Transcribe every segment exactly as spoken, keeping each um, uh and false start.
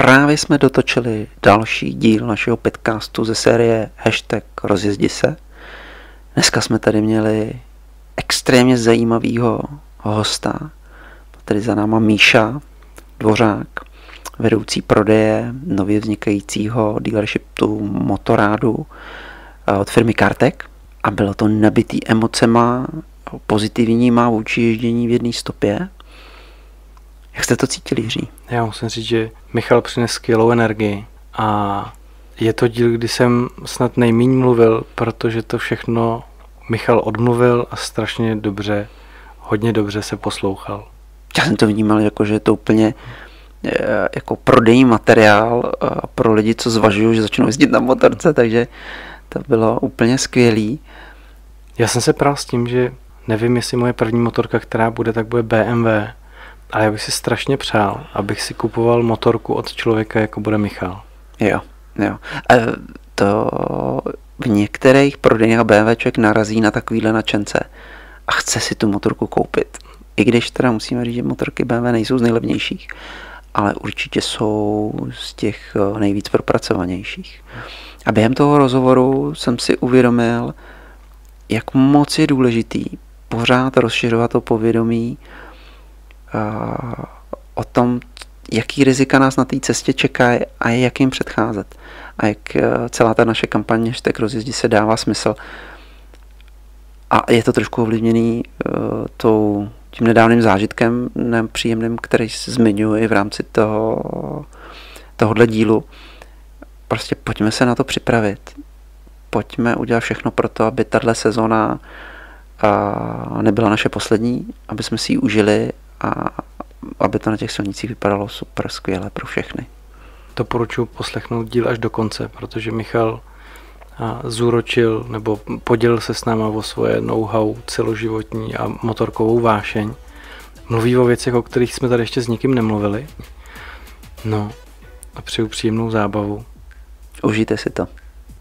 právě jsme dotočili další díl našeho podcastu ze série hashtag Rozjezdi se. Dneska jsme tady měli extrémně zajímavého hosta. Tady za náma Míša Dvořák, vedoucí prodeje nově vznikajícího dealershipu Motorádu od firmy Kartek. A bylo to nabitý emocema, pozitivníma vůči ježdění v jedné stopě. Jak jste to cítili, Jiří? Já musím říct, že Michal přines skvělou energii a je to díl, kdy jsem snad nejméně mluvil, protože to všechno Michal odmluvil a strašně dobře, hodně dobře se poslouchal. Já jsem to vnímal jako, že je to úplně jako prodejní materiál pro lidi, co zvažují, že začnou jezdit na motorce, takže to bylo úplně skvělý. Já jsem se prál s tím, že nevím, jestli moje první motorka, která bude, tak bude bé em vé, ale já bych si strašně přál, abych si kupoval motorku od člověka, jako bude Michal. Jo, jo. A to v některých prodejních bé em vé člověk narazí na takovýhle nadšence a chce si tu motorku koupit. I když teda musíme říct, že motorky bé em vé nejsou z nejlevnějších, ale určitě jsou z těch nejvíc propracovanějších. A během toho rozhovoru jsem si uvědomil, jak moc je důležitý pořád rozšiřovat to povědomí uh, o tom, jaký rizika nás na té cestě čekají a jak jim předcházet. A jak uh, celá ta naše kampaně hashtag Rozjezdi se dává smysl. A je to trošku ovlivněný uh, tou, tím nedávným zážitkem nepříjemným, který zmiňuji v rámci toho, tohohle dílu. Prostě pojďme se na to připravit. Pojďme udělat všechno pro to, aby tahle sezóna nebyla naše poslední, aby jsme si ji užili a aby to na těch silnicích vypadalo super skvěle pro všechny. Doporučuji poslechnout díl až do konce, protože Michal zúročil nebo podělil se s náma o svoje know-how celoživotní a motorkovou vášeň. Mluví o věcech, o kterých jsme tady ještě s nikým nemluvili. No a přeju příjemnou zábavu. Užijte si to.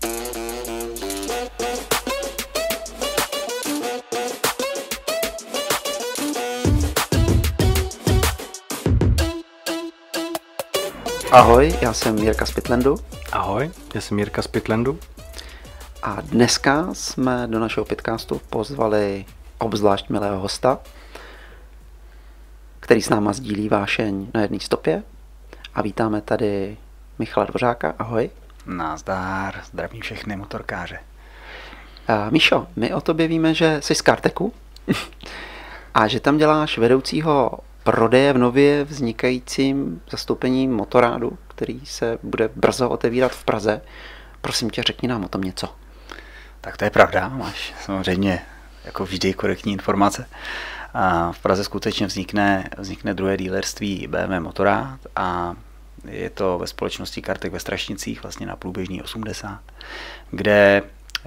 Ahoj, já jsem Jirka z Pitlandu. Ahoj, já jsem Jirka z Pitlandu. A dneska jsme do našeho podcastu pozvali obzvlášť milého hosta, který s náma sdílí vášeň na jedné stopě. A vítáme tady Michala Dvořáka. Ahoj. Nazdar, zdravím všechny motorkáře. Uh, Míšo, my o tobě víme, že jsi z Karteku a že tam děláš vedoucího prodeje v nově vznikajícím zastoupení Motorádu, který se bude brzo otevírat v Praze. Prosím tě, řekni nám o tom něco. Tak to je pravda, máš samozřejmě jako vždy korektní informace. A v Praze skutečně vznikne, vznikne druhé dealerství bé em vé Motorád a je to ve společnosti Kartek ve Strašnicích, vlastně na Průběžný osmdesát, kde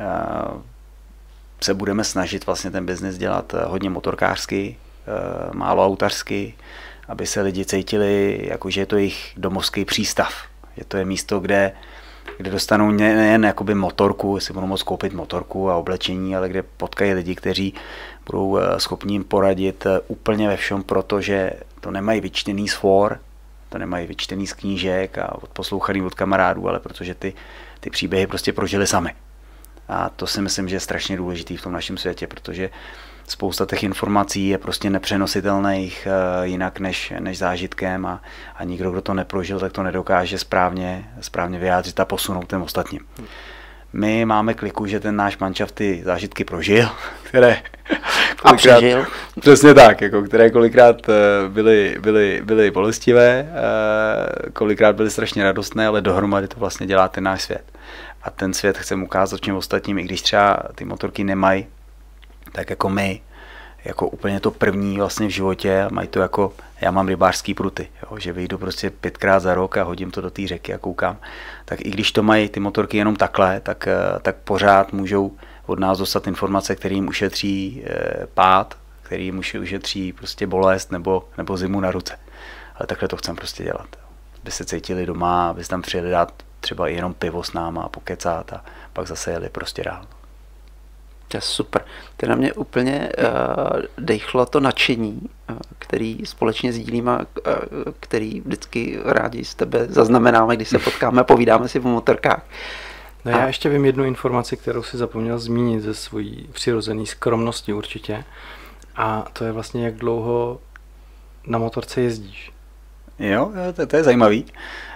se budeme snažit vlastně ten biznis dělat hodně motorkářsky, málo autařsky, aby se lidi cítili, jakože je to jejich domovský přístav. Že to je místo, kde, kde dostanou nejen jakoby motorku, jestli budou moct koupit motorku a oblečení, ale kde potkají lidi, kteří budou schopni jim poradit úplně ve všem, protože to nemají vyčtený z for, to nemají vyčtený z knížek a odposlouchaný od kamarádů, ale protože ty, ty příběhy prostě prožili sami. A to si myslím, že je strašně důležitý v tom našem světě, protože spousta těch informací je prostě nepřenositelných uh, jinak než, než zážitkem a, a nikdo, kdo to neprožil, tak to nedokáže správně, správně vyjádřit a posunout těm ostatním. My máme kliku, že ten náš manšaft ty zážitky prožil, které a přežil. Přesně tak, jako, které kolikrát byly, byly, byly bolestivé, kolikrát byly strašně radostné, ale dohromady to vlastně dělá ten náš svět. A ten svět chceme ukázat všem ostatním, i když třeba ty motorky nemají, tak jako my, jako úplně to první vlastně v životě, mají to jako, já mám rybářský pruty, jo, že vyjdu prostě pětkrát za rok a hodím to do té řeky a koukám, tak i když to mají ty motorky jenom takhle, tak, tak pořád můžou od nás dostat informace, které jim ušetří eh, pád, který jim ušetří prostě bolest nebo, nebo zimu na ruce. Ale takhle to chcem prostě dělat. Jo. Aby se cítili doma, aby se tam přijeli dát třeba jenom pivo s náma a pokecát a pak zase jeli prostě dál. To je super. To na mě úplně uh, dejchlo to nadšení, uh, který společně sdílíme, uh, který vždycky rádi z tebe zaznamenáme, když se potkáme a povídáme si o motorkách. No já ještě vím jednu informaci, kterou si zapomněl zmínit ze svojí přirozené skromnosti určitě. A to je vlastně, jak dlouho na motorce jezdíš. Jo, to, to je zajímavý.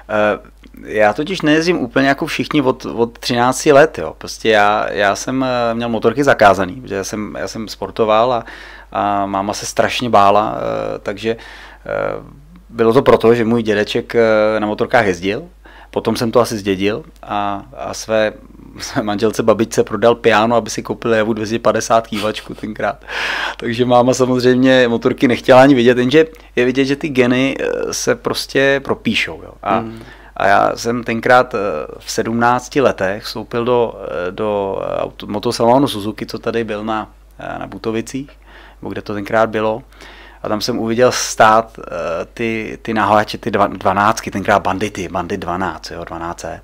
Já totiž nejezdím úplně jako všichni od, od třinácti let. Jo. Prostě já, já jsem měl motorky zakázaný, protože já jsem, já jsem sportoval a, a máma se strašně bála, takže bylo to proto, že můj dědeček na motorkách jezdil. Potom jsem to asi zdědil a, a své, své manželce babičce prodal piano, aby si koupil Javu dvě stě padesát kývačku tenkrát. Takže máma samozřejmě motorky nechtěla ani vidět, jenže je vidět, že ty geny se prostě propíšou. Jo. A, mm. a já jsem tenkrát v sedmnácti letech vstoupil do, do motosalonu Suzuki, co tady byl na, na Butovicích, nebo kde to tenkrát bylo. A tam jsem uviděl stát uh, ty, ty naháče, ty dva, dvanáctky, tenkrát bandity, bandit dvanáct, jo, dvanáct set.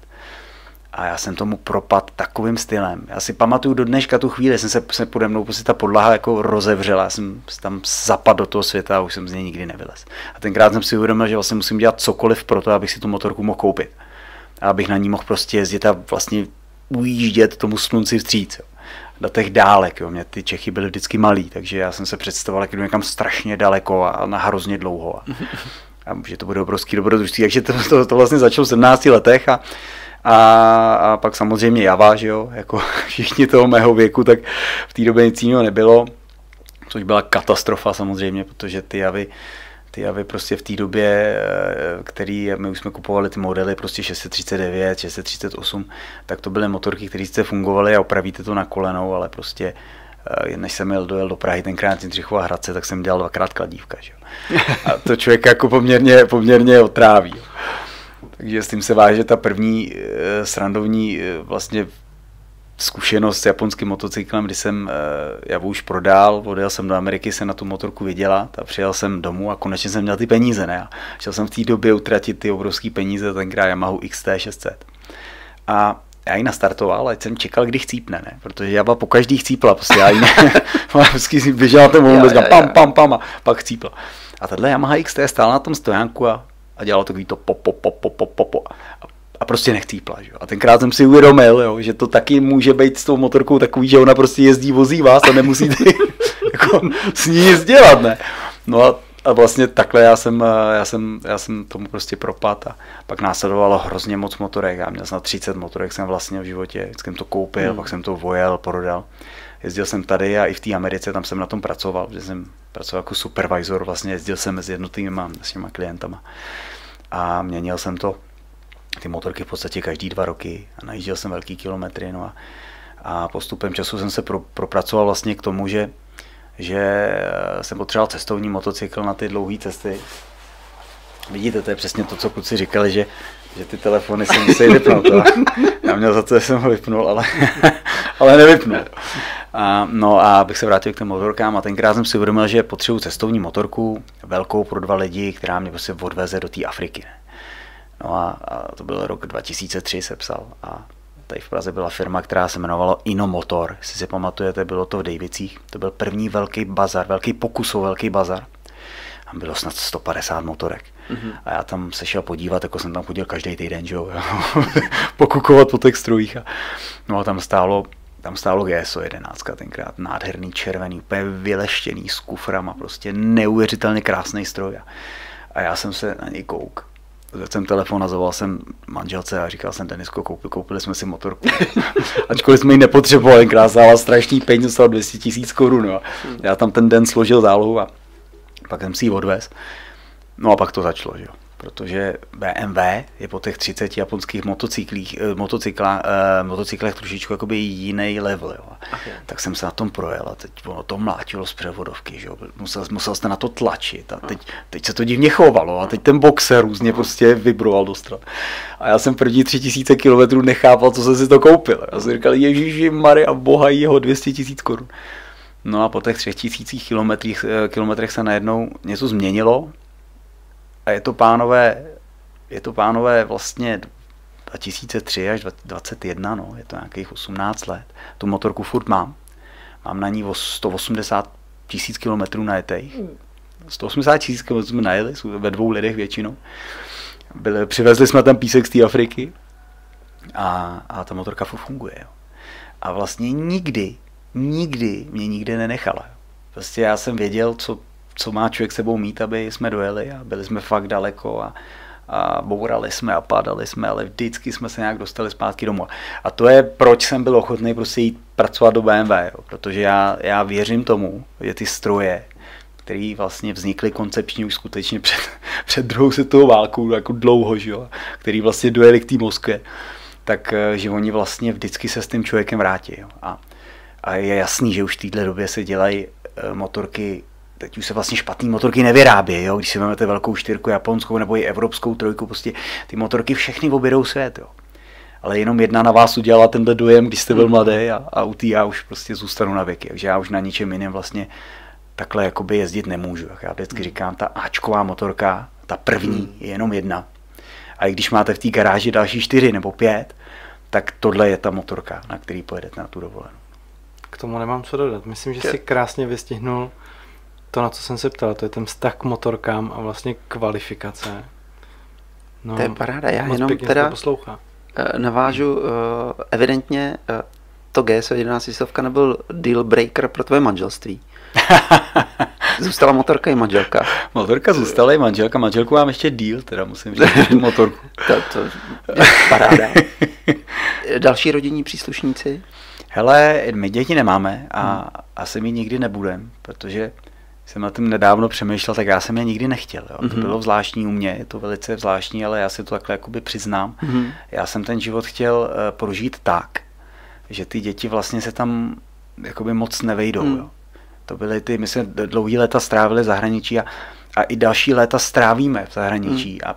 A já jsem tomu propad takovým stylem. Já si pamatuju do dneška tu chvíli, jsem se, se pode mnou, prostě ta podlaha jako rozevřela, já jsem tam zapadl do toho světa a už jsem z něj nikdy nevylez. A tenkrát jsem si uvědomil, že vlastně musím dělat cokoliv pro to, abych si tu motorku mohl koupit. A abych na ní mohl prostě jezdit a vlastně ujíždět tomu slunci vstříc. Jo. Do těch dálek, jo. Mě ty Čechy byly vždycky malý, takže já jsem se představoval, jak jdu někam strašně daleko a na hrozně dlouho. A, a že to bude obrovský dobrodružství. Takže to, to, to vlastně začalo v sedmnácti letech a, a, a pak samozřejmě Java, že jo, jako všichni toho mého věku, tak v té době nic jiného nebylo, což byla katastrofa samozřejmě, protože ty Javy Ty Javy prostě v té době, který my už jsme kupovali ty modely prostě šest set třicet devět, šest set třicet osm, tak to byly motorky, které sice fungovaly a opravíte to na kolenou, ale prostě než jsem jel, dojel do Prahy tenkrát Jindřichova Hradce, tak jsem dělal dvakrát kladívka. Že? A to člověk jako poměrně, poměrně otráví. Jo. Takže s tím se váže ta první srandovní vlastně zkušenost s japonským motocyklem, kdy jsem Javu už prodal, odjel jsem do Ameriky se na tu motorku vydělat a přijel jsem domů a konečně jsem měl ty peníze, ne? A chtěl jsem v té době utratit ty obrovské peníze, tenkrát Yamaha X T šest set. A já ji nastartoval, ať jsem čekal, kdy chcípne, ne? Protože Java po každý chcípla, prostě já ji ne, vždycky si běžela ten moment, pam, pam, pam a pak chcípla. A tahle Yamaha X T stála na tom stojánku a, a dělala takový to pop, pop, pop, pop, pop, pop. A prostě nechcípla, že? A tenkrát jsem si uvědomil, jo, že to taky může být s tou motorkou takový, že ona prostě jezdí, vozí vás a nemusíte jako s ní nic dělat, ne? No a, a vlastně takhle já jsem, já, jsem, já jsem tomu prostě propad a pak následovalo hrozně moc motorek. Já měl snad třicet motorek jsem vlastně v životě, vždycky jsem to koupil, hmm. pak jsem to vojel, prodal. Jezdil jsem tady a i v té Americe, tam jsem na tom pracoval, protože jsem pracoval jako supervisor, vlastně jezdil jsem mezi jednotlivými s těma klientama a měnil jsem to. Ty motorky v podstatě každý dva roky a najížděl jsem velký kilometry, no a, a postupem času jsem se pro, propracoval vlastně k tomu, že, že jsem potřeboval cestovní motocykl na ty dlouhé cesty. Vidíte, to je přesně to, co kluci říkali, že, že ty telefony se musí vypnout. Já měl za to, že jsem ho vypnul, ale, ale nevypnul. A, no a abych se vrátil k těm motorkám a tenkrát jsem si uvědomil, že potřebuji cestovní motorku, velkou pro dva lidi, která mě prostě odveze do té Afriky. Ne? No a, a to byl rok dva tisíce tři, se psal. A tady v Praze byla firma, která se jmenovala Inomotor. Jestli si pamatujete, bylo to v Dejvicích. To byl první velký bazar, velký pokus o velký bazar. Tam bylo snad sto padesát motorek. Mm-hmm. A já tam se šel podívat, jako jsem tam chodil každý týden, že jo, pokukovat po těch strojích. A, no a tam stálo, tam stálo G S O jedenáct tenkrát, nádherný červený, úplně vyleštěný s kuframa, prostě neuvěřitelně krásný stroj. A já jsem se na něj kouk. Vzal jsem telefon a zavolal jsem manželce a říkal jsem, Denisko, koupili, koupili jsme si motorku. Ačkoliv jsme ji nepotřebovali, krásná, strašný peníze, dostal dvě stě tisíc korun. No. Já tam ten den složil zálohu a pak jsem si ji odvez. No a pak to začalo, že jo. Protože B M W je po těch třiceti japonských motocyklích, motocykla, eh, motocyklech trošičku jakoby jiný level, jo. Okay. Tak jsem se na tom projel a teď ono to mlátilo z převodovky, že jo. Musel, musel jste na to tlačit a teď, teď se to divně chovalo a teď ten boxer různě prostě vibroval do stran. A já jsem první tři tisíce kilometrů nechápal, co jsem si to koupil. Já jsem říkal, Ježíši Maria, boha jeho dvě stě tisíc korun. No a po těch třech tisících kilometrech, kilometrech se najednou něco změnilo. A je to, pánové, je to, pánové, vlastně dva tisíce tři až dvacet jedna, no, je to nějakých osmnáct let. Tu motorku furt mám. mám na ní o sto osmdesát tisíc kilometrů najetých. sto osmdesát tisíc kilometrů jsme najeli, ve dvou lidech většinou. Byli, přivezli jsme tam písek z té Afriky a, a ta motorka funguje. Jo. A vlastně nikdy, nikdy mě nikdy nenechala. Prostě já jsem věděl, co, co má člověk sebou mít, aby jsme dojeli a byli jsme fakt daleko a, a bourali jsme a padali jsme, ale vždycky jsme se nějak dostali zpátky domů. A to je, proč jsem byl ochotný prostě jít pracovat do bé em vé, jo. Protože já, já věřím tomu, že ty stroje, které vlastně vznikly koncepčně už skutečně před, před druhou světovou válkou, jako dlouho, že jo, který vlastně dojeli k té Moskvě, tak že oni vlastně vždycky se s tím člověkem vrátí. Jo. A, a je jasný, že už v této době se dělají motorky, teď už se vlastně špatný motorky nevyrábějí, jo. Když si vezmete velkou čtyřku japonskou nebo i evropskou trojku, prostě ty motorky všechny objedou svět. Jo. Ale jenom jedna na vás udělala tenhle dojem, když jste byl mladý a, a u té já už prostě zůstanu na věky. Takže já už na ničem jiném vlastně takhle jakoby jezdit nemůžu. Já vždycky říkám, ta áčková motorka, ta první je jenom jedna. A i když máte v té garáži další čtyři nebo pět, tak tohle je ta motorka, na který pojedete na tu dovolenou. K tomu nemám co dodat. Myslím, že si krásně vystihnul to, na co jsem se ptal. To je ten vztah k motorkám a vlastně kvalifikace. No, to je paráda. Já jenom teda navážu, evidentně to G S jedenáct stovka nebyl deal breaker pro tvoje manželství. Zůstala motorka i manželka. Motorka zůstala i manželka. Manželku mám ještě díl, teda musím říct, tu motorku. To, to je paráda. Další rodinní příslušníci? Hele, my děti nemáme a hmm. asi mi nikdy nebudem, protože jsem na tím nedávno přemýšlel, tak já jsem je nikdy nechtěl. Jo. Hmm. To bylo zvláštní u mě, je to velice zvláštní, ale já si to takhle jakoby přiznám. Hmm. Já jsem ten život chtěl uh, prožít tak, že ty děti vlastně se tam jakoby moc nevejdou. Hmm. Jo. To byly ty, my jsme dlouhý léta strávili v zahraničí a, a i další léta strávíme v zahraničí. Hmm. A,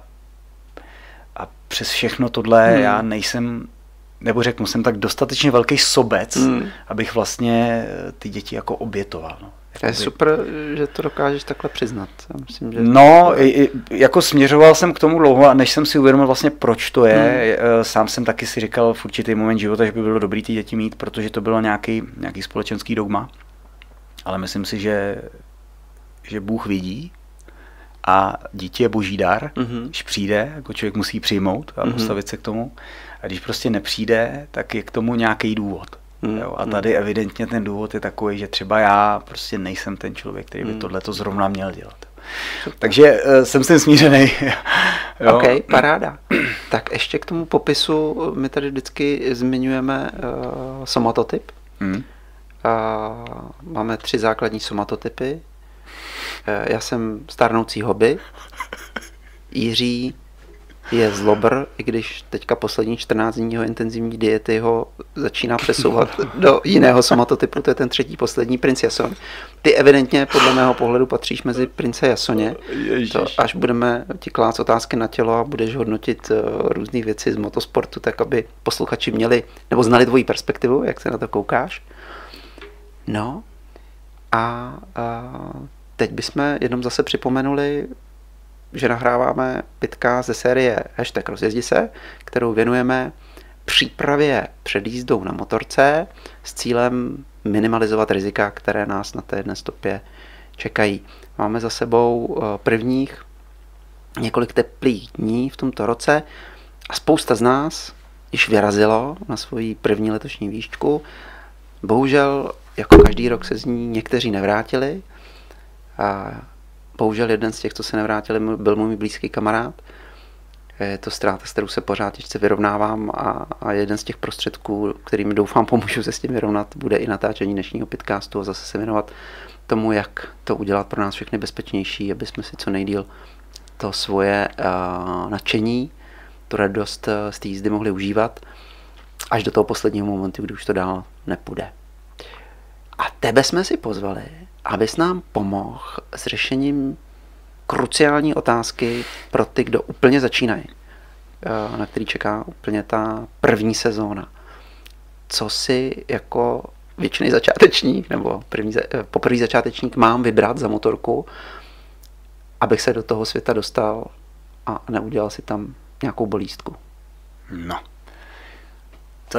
a přes všechno tohle hmm. já nejsem, nebo řeknu, jsem tak dostatečně velký sobec, hmm. abych vlastně ty děti jako obětoval. No. To je super, že to dokážeš takhle přiznat. Já myslím, že... No, i, jako směřoval jsem k tomu dlouho, a než jsem si uvědomil vlastně, proč to je. Hmm. Sám jsem taky si říkal v určitý moment života, že by bylo dobrý ty děti mít, protože to bylo nějaký, nějaký společenský dogma. Ale myslím si, že, že Bůh vidí a dítě je boží dar, mm-hmm. když přijde, jako člověk musí přijmout a mm-hmm. postavit se k tomu. A když prostě nepřijde, tak je k tomu nějaký důvod. Mm-hmm. Jo? A tady evidentně ten důvod je takový, že třeba já prostě nejsem ten člověk, který by mm-hmm. tohleto zrovna měl dělat. Super. Takže uh, jsem s tím smířený. OK, paráda. Tak ještě k tomu popisu, my tady vždycky zmiňujeme uh, somatotyp. Mm. A máme tři základní somatotypy. Já jsem stárnoucí hobby. Jiří je zlobr, i když teďka poslední čtrnáct dní jeho intenzivní diety ho začíná přesouvat do jiného somatotypu, to je ten třetí poslední, princ Jason. Ty evidentně podle mého pohledu patříš mezi prince Jasoně. To, až budeme ti klást otázky na tělo a budeš hodnotit různé věci z motosportu, tak aby posluchači měli, nebo znali tvoji perspektivu, jak se na to koukáš. No a, a teď bychom jenom zase připomenuli, že nahráváme podcast ze série Hashtag Rozjezdi se, kterou věnujeme přípravě před jízdou na motorce s cílem minimalizovat rizika, které nás na té jedné stopě čekají. Máme za sebou prvních několik teplých dní v tomto roce a spousta z nás již vyrazilo na svoji první letošní výšku. Bohužel jako každý rok se z ní někteří nevrátili. A bohužel jeden z těch, co se nevrátili, byl můj blízký kamarád. Je to ztráta, s kterou se pořád ještě vyrovnávám a, a jeden z těch prostředků, kterými doufám pomůžu se s tím vyrovnat, bude i natáčení dnešního podcastu a zase se věnovat tomu, jak to udělat pro nás všechny bezpečnější, aby jsme si co nejdýl to svoje uh, nadšení, tu radost uh, z té jízdy mohli užívat až do toho posledního momentu, kdy už to dál nepůjde. A tebe jsme si pozvali, abys nám pomohl s řešením kruciální otázky pro ty, kdo úplně začínají, na který čeká úplně ta první sezóna. Co si jako většiný začátečník nebo první, poprvý začátečník mám vybrat za motorku, abych se do toho světa dostal a neudělal si tam nějakou bolístku? No, to je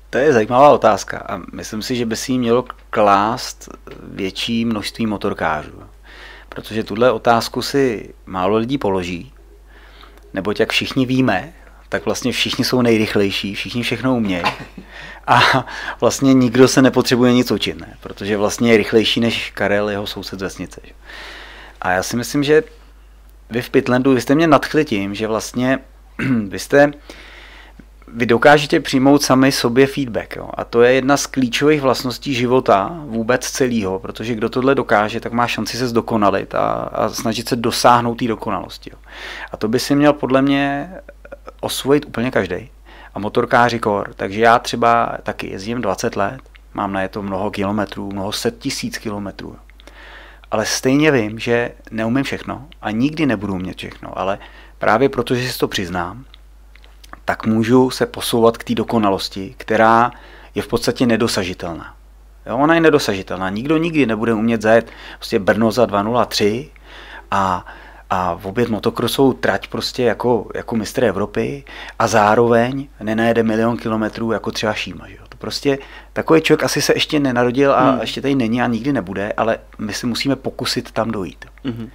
To je zajímavá otázka a myslím si, že by si ji mělo klást větší množství motorkářů. Protože tuhle otázku si málo lidí položí, neboť jak všichni víme, tak vlastně všichni jsou nejrychlejší, všichni všechno umějí a vlastně nikdo se nepotřebuje nic učit, ne? Protože vlastně je rychlejší než Karel, jeho soused z vesnice. Že? A já si myslím, že vy v Pitlandu, vy jste mě nadchli tím, že vlastně vy jste vy dokážete přijmout sami sobě feedback. Jo? A to je jedna z klíčových vlastností života vůbec celého, protože kdo tohle dokáže, tak má šanci se zdokonalit a, a snažit se dosáhnout té dokonalosti. Jo? A to by si měl podle mě osvojit úplně každý. A motorkáři kor. Takže já třeba taky jezdím dvacet let, mám na je to mnoho kilometrů, mnoho set tisíc kilometrů. Jo? Ale stejně vím, že neumím všechno a nikdy nebudu umět všechno, ale právě protože si to přiznám, tak můžu se posouvat k té dokonalosti, která je v podstatě nedosažitelná. Jo, ona je nedosažitelná. Nikdo nikdy nebude umět zajet prostě Brno za dva nula tři a, a v obět motokrosovou trať prostě jako, jako mistr Evropy a zároveň nenajede milion kilometrů jako třeba Šíma. Že jo? To prostě takový člověk asi se ještě nenarodil a hmm. ještě tady není a nikdy nebude, ale my si musíme pokusit tam dojít. Hmm.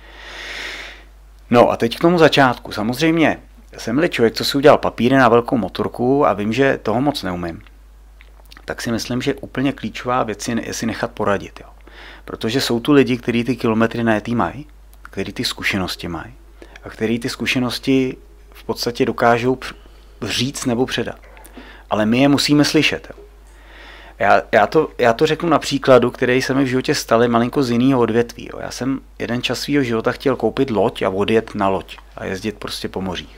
No a teď k tomu začátku. Samozřejmě jsem-li člověk, co si udělal papíry na velkou motorku a vím, že toho moc neumím, tak si myslím, že úplně klíčová věc je si nechat poradit. Jo. Protože jsou tu lidi, kteří ty kilometry najetý mají, kteří ty zkušenosti mají a kteří ty zkušenosti v podstatě dokážou říct nebo předat. Ale my je musíme slyšet. Jo. Já, já, to, já to řeknu na příkladu, který se mi v životě staly malinko z jiného odvětví. Jo. Já jsem jeden čas svýho života chtěl koupit loď a odjet na loď a jezdit prostě po mořích.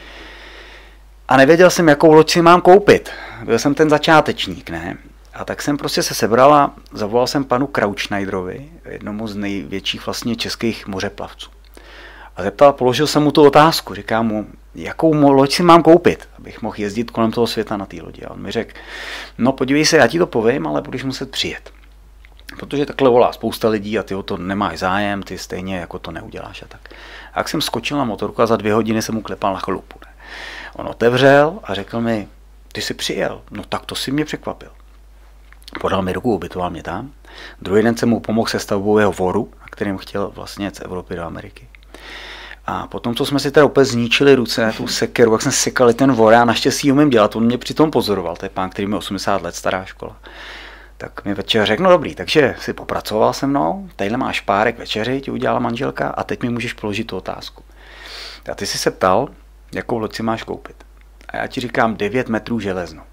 A nevěděl jsem, jakou loď si mám koupit. Byl jsem ten začátečník, ne? A tak jsem prostě se sebral a zavolal jsem panu Krautschneiderovi, jednomu z největších vlastně českých mořeplavců. A zeptal, položil jsem mu tu otázku, říkám mu, jakou loď si mám koupit, abych mohl jezdit kolem toho světa na té lodi. A on mi řekl, no podívej se, já ti to povím, ale budeš muset přijet. Protože takhle volá spousta lidí a ty o to nemáš zájem, ty stejně jako to neuděláš a tak. A jak jsem skočil na motorku a za dvě hodiny jsem mu klepal na chalupu. Ne? On otevřel a řekl mi, ty jsi přijel, no tak to si mě překvapil. Podal mi ruku, ubytoval mě tam. Druhý den jsem mu pomohl se stavbou jeho voru, na kterým chtěl vlastně z Evropy do Ameriky. A potom, co jsme si teda opět zničili ruce, tu sekeru, jak jsme sekali ten vor, a naštěstí umím dělat, on mě přitom pozoroval, to je pán, který mi osmdesát let, stará škola. Tak mi večer řekl, no dobrý, takže si popracoval se mnou, tadyhle máš párek večeři, ti udělala manželka a teď mi můžeš položit tu otázku. A ty jsi se ptal, jakou loď si máš koupit. A já ti říkám devět metrů železnou.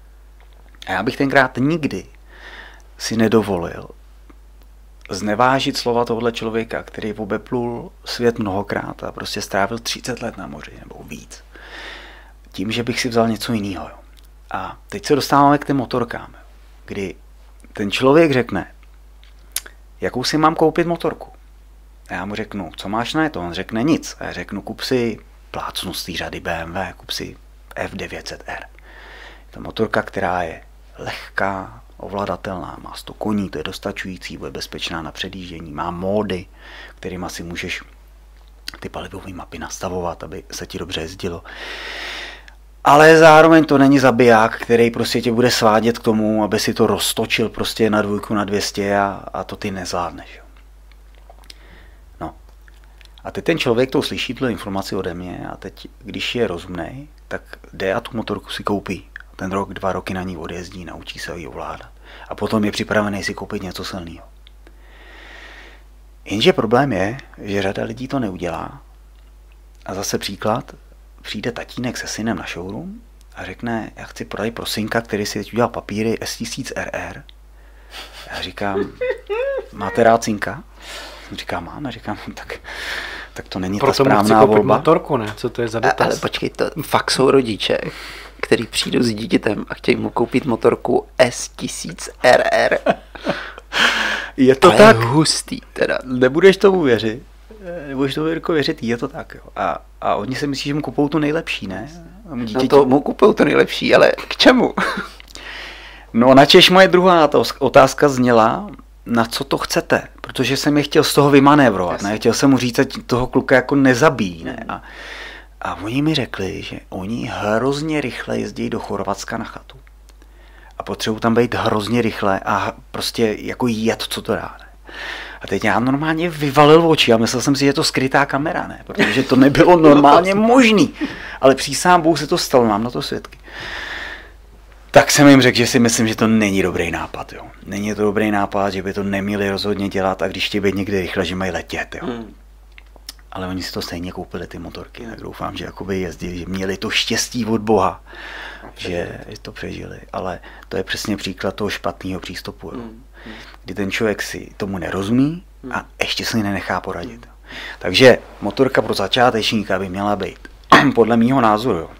A já bych tenkrát nikdy si nedovolil znevážit slova tohohle člověka, který obeplul svět mnohokrát a prostě strávil třicet let na moři nebo víc. Tím, že bych si vzal něco jiného. A teď se dostáváme k těm motorkám, kdy ten člověk řekne, jakou si mám koupit motorku. A já mu řeknu, co máš na to? On řekne nic. A já řeknu, kup si plácnu z té řady B M W, kup si F devět set R. Je to motorka, která je lehká, ovladatelná, má sto koní, to je dostačující, bude bezpečná na předjíždění, má módy, kterýma si můžeš ty palivové mapy nastavovat, aby se ti dobře jezdilo. Ale zároveň to není zabiják, který prostě tě bude svádět k tomu, aby si to roztočil prostě na dvojku na dvě stě a, a to ty nezvládneš. No. A teď ten člověk to slyší, tuhle informaci ode mě a teď, když je rozumnej, tak jde a tu motorku si koupí. Ten rok, dva roky na ní odjezdí, naučí se ji ovládat. A potom je připravený si koupit něco silného. Jenže problém je, že řada lidí to neudělá. A zase příklad, přijde tatínek se synem na showroom a řekne, já chci prodat pro synka, který si teď udělal papíry S tisíc R R. Já říkám, máte rád synka? Říká, máme, říkám, tak, tak to není proto ta správná volba. Motorku, ne? Co to je za dotaz? Ale počkej, to fakt jsou rodiče, který přijdou s dítětem a chtějí mu koupit motorku S tisíc R R. Je to ale tak hustý, teda. Nebudeš tomu věřit. Nebudeš tomu Jirko věřit, je to tak. Jo. A, a oni si myslí, že mu kupou tu nejlepší, ne? No to mu kupou to nejlepší, ale k čemu? No načež moje druhá otázka zněla, na co to chcete? Protože jsem je chtěl z toho vymanévrovat, ne? Chtěl jsem mu říct, ať toho kluka jako nezabíjí, ne? A, a oni mi řekli, že oni hrozně rychle jezdí do Chorvatska na chatu. potřebuji tam být hrozně rychle a prostě jako jet, co to dá. Ne? A teď já normálně vyvalil oči a myslel jsem si, že je to skrytá kamera, ne? Protože to nebylo normálně možný. Ale přísám Bůh se to stalo, mám na to svědky. Tak jsem jim řekl, že si myslím, že to není dobrý nápad. Jo. Není to dobrý nápad, že by to neměli rozhodně dělat a když chtějí být někde rychle, že mají letět. Jo. Hmm. Ale oni si to stejně koupili, ty motorky. Tak doufám, že jakoby jezdili, že měli to štěstí od Boha, že to přežili. Ale to je přesně příklad toho špatného přístupu. Jo. Hmm. Kdy ten člověk si tomu nerozumí a ještě si nenechá poradit. Hmm. Takže motorka pro začátečníka by měla být, podle mýho názoru, jo.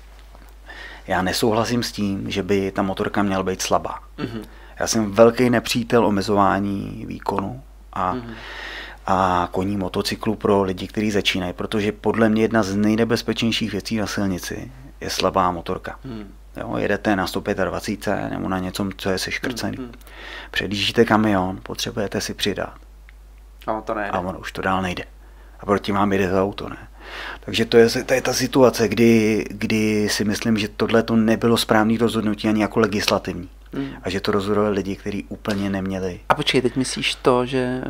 Já nesouhlasím s tím, že by ta motorka měla být slabá. Mm-hmm. Já jsem velký nepřítel omezování výkonu a, mm-hmm. a koní motocyklu pro lidi, kteří začínají, protože podle mě jedna z nejnebezpečnějších věcí na silnici je slabá motorka. Mm. Jo, jedete na sto dvacet pět nebo na něco, co je seškrcený. Mm-hmm. Předjíždíte kamion, potřebujete si přidat. A to nejde. A ono už to dál nejde. A proti vám jede to auto, ne? Takže to je, to je ta situace, kdy, kdy si myslím, že tohle to nebylo správné rozhodnutí ani jako legislativní. Hmm. A že to rozhodovali lidi, kteří úplně neměli. A počkej, teď myslíš to, že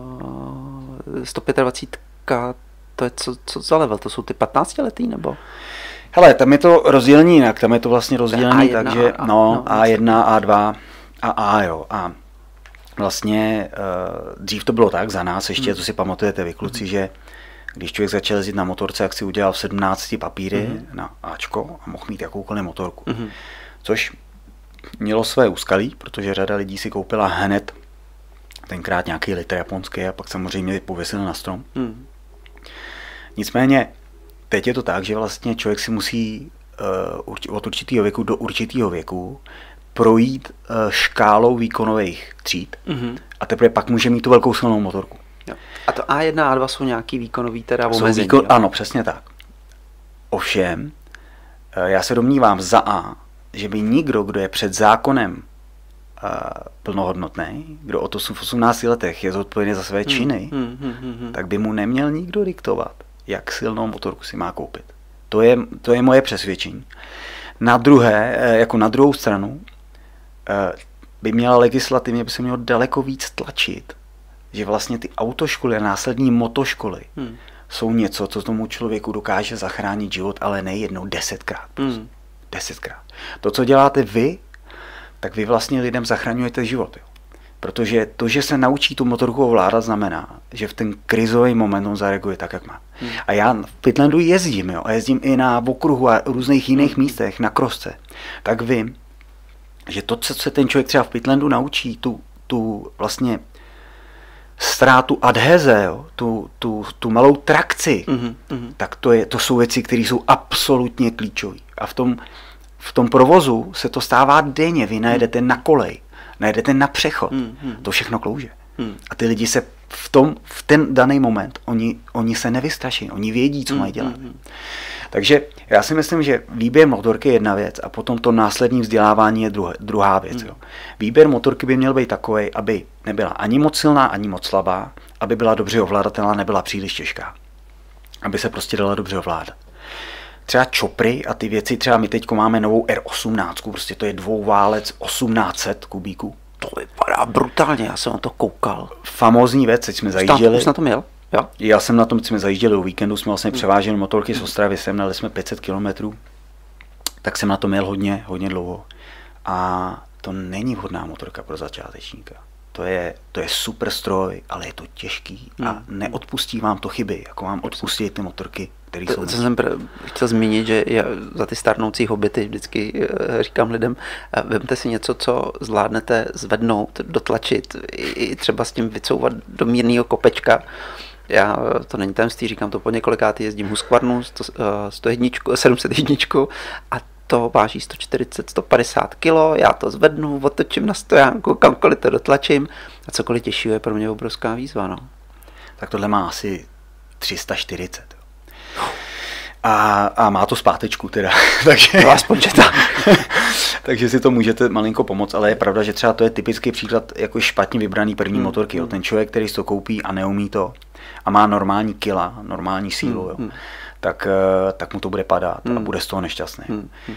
uh, sto dvacet pět, to je co, co za level? To jsou ty patnáctiletý nebo? Hele, tam je to rozdělení jinak, tam je to vlastně rozdělení, takže A, no, no, A jedna, A dva a A, jo. A vlastně uh, dřív to bylo tak za nás, ještě, hmm. to si pamatujete vy kluci, hmm. že když člověk začal jezdit na motorce, jak si udělal v sedmnácti papíry mm-hmm. na Ačko a mohl mít jakoukoliv motorku. Mm-hmm. Což mělo své úskalí, protože řada lidí si koupila hned tenkrát nějaký litr japonský a pak samozřejmě pověsil na strom. Mm. Nicméně teď je to tak, že vlastně člověk si musí uh, od určitého věku do určitého věku projít uh, škálou výkonových tříd mm-hmm. a teprve pak může mít tu velkou silnou motorku. Jo. A to A jedna a A dva jsou nějaký výkonový teda omezení? Výkon, ano, přesně tak. Ovšem, já se domnívám za A, že by nikdo, kdo je před zákonem uh, plnohodnotný, kdo od osmnácti letech je zodpovědný za své činy, hmm, hmm, hmm, hmm. tak by mu neměl nikdo diktovat, jak silnou motorku si má koupit. To je, to je moje přesvědčení. Na druhé, jako na druhou stranu, by měla legislativně by se mělo daleko víc tlačit, že vlastně ty autoškoly a následní motoškoly hmm. jsou něco, co tomu člověku dokáže zachránit život, ale ne jednou, desetkrát. Prostě. Hmm. Desetkrát. To, co děláte vy, tak vy vlastně lidem zachraňujete život. Jo. Protože to, že se naučí tu motorku ovládat, znamená, že v ten krizový moment on zareaguje tak, jak má. Hmm. A já v Pitlandu jezdím, jo, a jezdím i na okruhu a různých jiných hmm. místech, na krosce. Tak vím, že to, co se ten člověk třeba v Pitlandu naučí, tu, tu vlastně ztrátu adheze, jo, tu, tu, tu malou trakci, mm-hmm. tak to, je, to jsou věci, které jsou absolutně klíčové. A v tom, v tom provozu se to stává denně. Vy najedete na kolej, najedete na přechod. Mm-hmm. To všechno klouže. Mm. A ty lidi se v, tom, v ten daný moment, oni, oni se nevystraší, oni vědí, co mm-hmm. mají dělat. Takže já si myslím, že výběr motorky je jedna věc a potom to následní vzdělávání je druhá, druhá věc. Mm. Jo. Výběr motorky by měl být takový, aby nebyla ani moc silná, ani moc slabá, aby byla dobře ovládatelná, nebyla příliš těžká. Aby se prostě dala dobře ovládat. Třeba čopry a ty věci, třeba my teď máme novou R osmnáct, prostě to je dvouválec osmnáct set kubíků. To vypadá brutálně, já jsem na to koukal. Famózní věc, teď jsme zajížděli. Už na tom jel? Jo? Já jsem na tom, jsme zajížděli o víkendu, jsme vlastně převáželi motorky z Ostravy, sem nali jsme pět set kilometrů, tak jsem na tom jel hodně, hodně dlouho. A to není vhodná motorka pro začátečníka. To je, to je super stroj, ale je to těžký a hmm. neodpustí vám to chyby, jako vám odpustí ty motorky, které jsou... To jsem chtěl zmínit, že já za ty stárnoucí hobity vždycky říkám lidem, vemte si něco, co zvládnete zvednout, dotlačit, i třeba s tím vycouvat do mírného kopečka. Já, to není tajemství, říkám to po několikátý, jezdím Husqvarnu sedm set jedna a to váží sto čtyřicet, sto padesát kilo, já to zvednu, otočím na stojánku, kamkoliv to dotlačím a cokoliv těžšího je pro mě obrovská výzva. No. Tak tohle má asi tři sta čtyřicet. A, a má to zpátečku teda. Takže, no, aspoň, že tak. Takže si to můžete malinko pomoct, ale je pravda, že třeba to je typický příklad jako špatně vybraný první hmm. motorky. Jo. Ten člověk, který si to koupí a neumí to a má normální kila, normální sílu, hmm. jo, tak, tak mu to bude padat hmm. a bude z toho nešťastný. Hmm.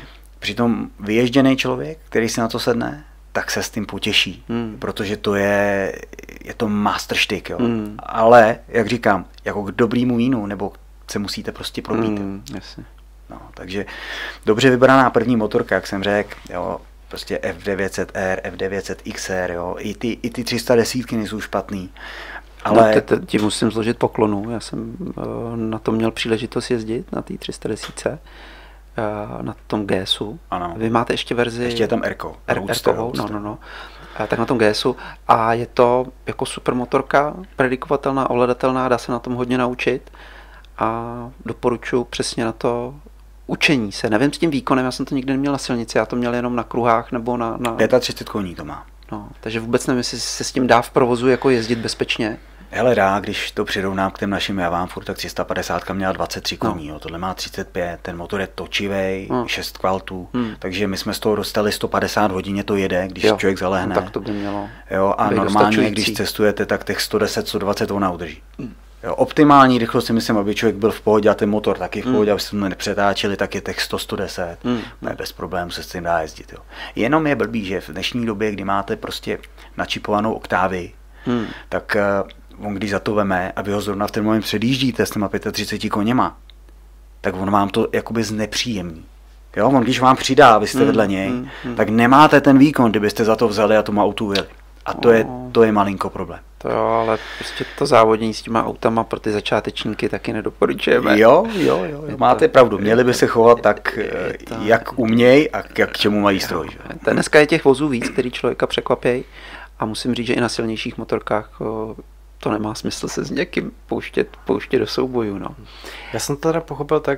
přitom vyježděný člověk, který si na to sedne, tak se s tím potěší, hmm. protože to je, je to masterštyk, jo. Hmm. Ale, jak říkám, jako k dobrýmu vínu, nebo se musíte prostě propít. Hmm, jasně. No, takže dobře vybraná první motorka, jak jsem řekl, jo, prostě F devět set R, F devět set X R, jo, i ty, i ty tři sta deset nejsou špatný. Ale... No, ti musím složit poklonu, já jsem uh, na to měl příležitost jezdit, na té tři sta deset, uh, na tom G S U. Ano. Vy máte ještě verzi... Ještě je tam Erko. Erko, no, no, no. Uh, tak na tom G S U. A je to jako super motorka, predikovatelná, ovladatelná, dá se na tom hodně naučit. A doporučuji přesně na to učení se. Nevím s tím výkonem, já jsem to nikdy neměl na silnici, já to měl jenom na kruhách nebo na... na... třicet pět koní to má. No, takže vůbec nevím, jestli se s tím dá v provozu jako jezdit bezpečně. Hele, dá, když to přirovnám k těm našim Javám, furt tak tři sta padesát měla dvacet tři koní, no. Tohle má třicet pět, ten motor je točivej, no. šest kvaltů, hmm. takže my jsme z toho dostali sto padesát hodině to jede, když jo. člověk zalehne. No, tak to by mělo. Jo, a normálně, když cestujete, tak těch sto deset, sto dvacet ona udrží. Hmm. Jo, optimální rychlost si myslím, aby člověk byl v pohodě a ten motor taky v pohodě, mm. aby se to nepřetáčeli, tak je těch sto, sto deset, mm. ne, bez problémů se s tím dá jezdit. Jo. Jenom je blbý, že v dnešní době, kdy máte prostě načipovanou oktávy, mm. tak uh, on když za to veme a vy ho zrovna v ten moment předjíždíte s těma třicet pěti koněma, tak on vám to jakoby znepříjemní. Jo, on když vám přidá, vy jste mm. vedle něj, mm. tak nemáte ten výkon, kdybyste za to vzali a tomu autu jeli. A to, oh. je, to je malinko problém. To jo, ale prostě to závodění s těma autama pro ty začátečníky taky nedoporučujeme. Jo, jo, jo, jo. Máte to, pravdu. Měli by se chovat tak, to, jak uměj a jak k čemu mají stroj. Jo. Dneska je těch vozů víc, který člověka překvapí a musím říct, že i na silnějších motorkách to nemá smysl se s někým pouštět, pouštět do souboju. No. Já jsem to teda pochopil tak,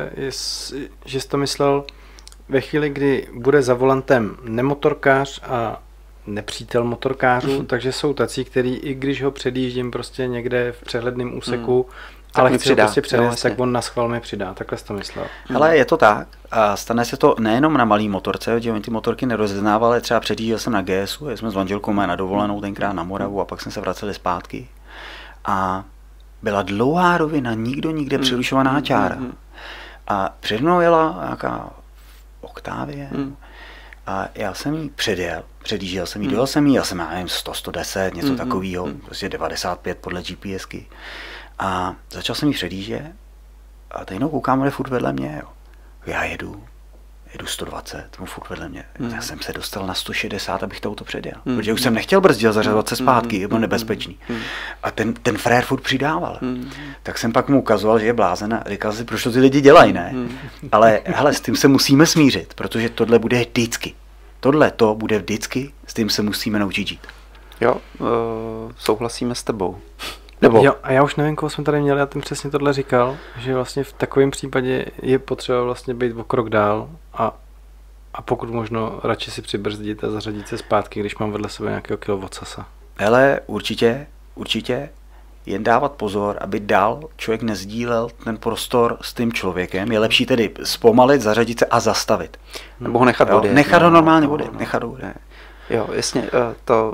že jsi to myslel ve chvíli, kdy bude za volantem nemotorkář a nepřítel motorkářů, mm. takže jsou tací, který i když ho předjíždím prostě někde v přehledném úseku, mm. ale chci přidá. ho prostě předjet, tak on na schvál mi přidá. Takhle jsi to myslel. Hele, je to tak a stane se to nejenom na malý motorce, že oni ty motorky nerozeznávali, třeba předjížděl jsem na G S U, jsme s manželkou na dovolenou tenkrát na Moravu a pak jsme se vraceli zpátky a byla dlouhá rovina, nikdo nikde mm. přerušovaná čára. Mm. A před mnou jela nějaká Octavie, mm. a já jsem jí předjel, předjížděl jsem jí, hmm. dojel jsem jí, já jsem, já nevím, sto, sto deset, něco hmm. takového, hmm. prostě devadesát pět podle GPSky. A začal jsem jí předjíždět a teď no koukám, ale furt vedle mě, jo. Já jedu, jedu sto dvacet, mu furt vedle mě. Hmm. Já jsem se dostal na sto šedesát, abych to auto předjel, hmm. protože už jsem nechtěl brzdit a zařazovat se zpátky, je bylo nebezpečný. Hmm. A ten, ten frér furt přidával. Hmm. Tak jsem pak mu ukazoval, že je blázen a říkal si, proč to ty lidi dělají, ne? Hmm. Ale hele, s tím se musíme smířit, protože tohle bude vždycky. Tohle to bude vždycky, s tím se musíme naučit žít. Jo, uh, souhlasíme s tebou. Nebo... Jo, a já už nevím, koho jsme tady měli, já tím přesně tohle říkal, že vlastně v takovém případě je potřeba vlastně být o krok dál a, a pokud možno radši si přibrzdit a zařadit se zpátky, když mám vedle sebe nějakého kilo vocasa. Hele, určitě, určitě, jen dávat pozor, aby dál člověk nezdílel ten prostor s tím člověkem. Je lepší tedy zpomalit, zařadit se a zastavit. Nebo ho nechat odjet. Nechat ho normálně odjet. No, nechat ho odjet. Jo, jasně, to,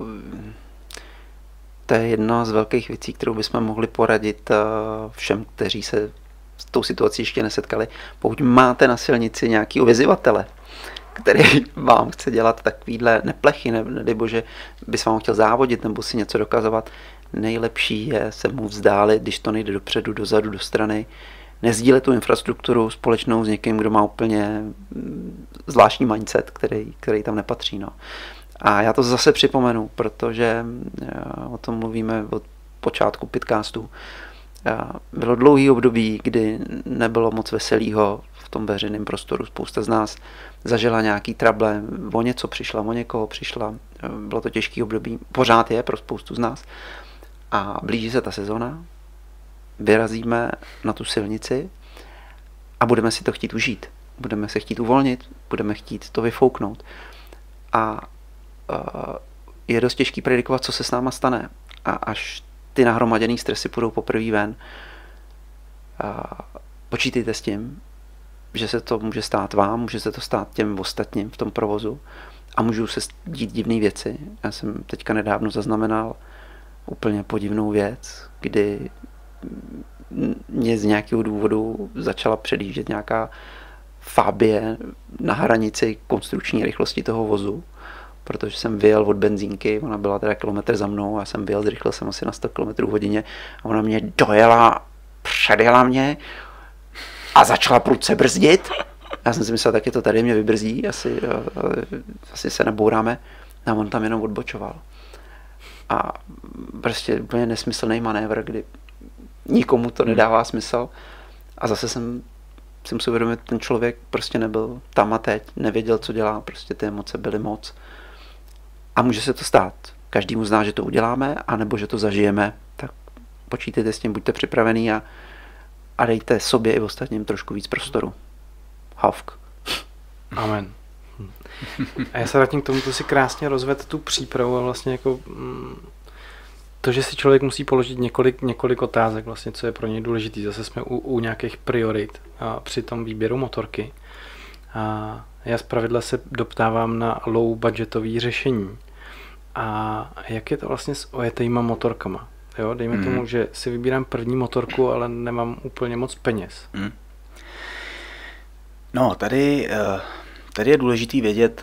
to je jedna z velkých věcí, kterou bychom mohli poradit všem, kteří se s tou situací ještě nesetkali. Pokud máte na silnici nějakého vyzývatele, který vám chce dělat takovýhle neplechy, ne, nedej bože, by s vám chtěl závodit nebo si něco dokazovat, nejlepší je se mu vzdálit, když to nejde dopředu, dozadu, do strany. Nezdílet tu infrastrukturu společnou s někým, kdo má úplně zvláštní mindset, který, který tam nepatří. No. A já to zase připomenu, protože o tom mluvíme od počátku podcastu. Bylo dlouhý období, kdy nebylo moc veselého v tom veřejném prostoru. Spousta z nás zažila nějaký trable, o něco přišla, o někoho přišla. Bylo to těžký období, pořád je pro spoustu z nás. A blíží se ta sezona, vyrazíme na tu silnici a budeme si to chtít užít. Budeme se chtít uvolnit, budeme chtít to vyfouknout. A uh, je dost těžký predikovat, co se s náma stane. A až ty nahromaděný stresy půjdou poprvé ven, uh, počítejte s tím, že se to může stát vám, může se to stát těm ostatním v tom provozu a můžou se dít divné věci. Já jsem teďka nedávno zaznamenal úplně podivnou věc, kdy mě z nějakého důvodu začala předjíždět nějaká Fabie na hranici konstrukční rychlosti toho vozu, protože jsem vyjel od benzínky, ona byla teda kilometr za mnou, já jsem vyjel, zrychlil jsem asi na sto kilometrů hodině a ona mě dojela, předjela mě a začala prudce brzdit. Já jsem si myslel, tak je to tady, mě vybrzdí, asi, asi se nebouráme. A on tam jenom odbočoval. A prostě úplně nesmyslný manévr, kdy nikomu to nedává smysl. A zase jsem si musel uvědomit, ten člověk prostě nebyl tam a teď, nevěděl, co dělá, prostě ty emoce byly moc. A může se to stát. Každý mu zná, že to uděláme, anebo že to zažijeme. Tak počítejte s tím, buďte připravený a, a dejte sobě i ostatním trošku víc prostoru. Havk. Amen. A já se vrátím k tomu, to si krásně rozvedl tu přípravu a vlastně jako to, že si člověk musí položit několik, několik otázek, vlastně, co je pro něj důležitý. Zase jsme u, u nějakých priorit a při tom výběru motorky. A já zpravidla se doptávám na low budgetový řešení. A jak je to vlastně s ojetejma motorkama? Jo, dejme mm. tomu, že si vybírám první motorku, ale nemám úplně moc peněz. Mm. No, tady, tady je důležitý vědět,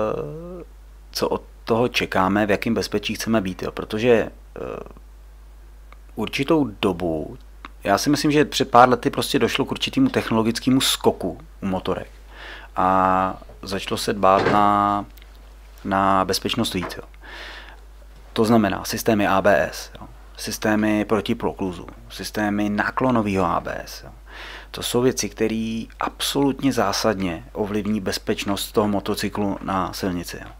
co od toho čekáme, v jakém bezpečí chceme být, jo, protože určitou dobu, já si myslím, že před pár lety prostě došlo k určitému technologickému skoku u motorek a začalo se dbát na, na bezpečnost víc. Jo. To znamená systémy A B S, jo, systémy proti prokluzu, systémy náklonového A B S. Jo. To jsou věci, které absolutně zásadně ovlivní bezpečnost toho motocyklu na silnici. Jo.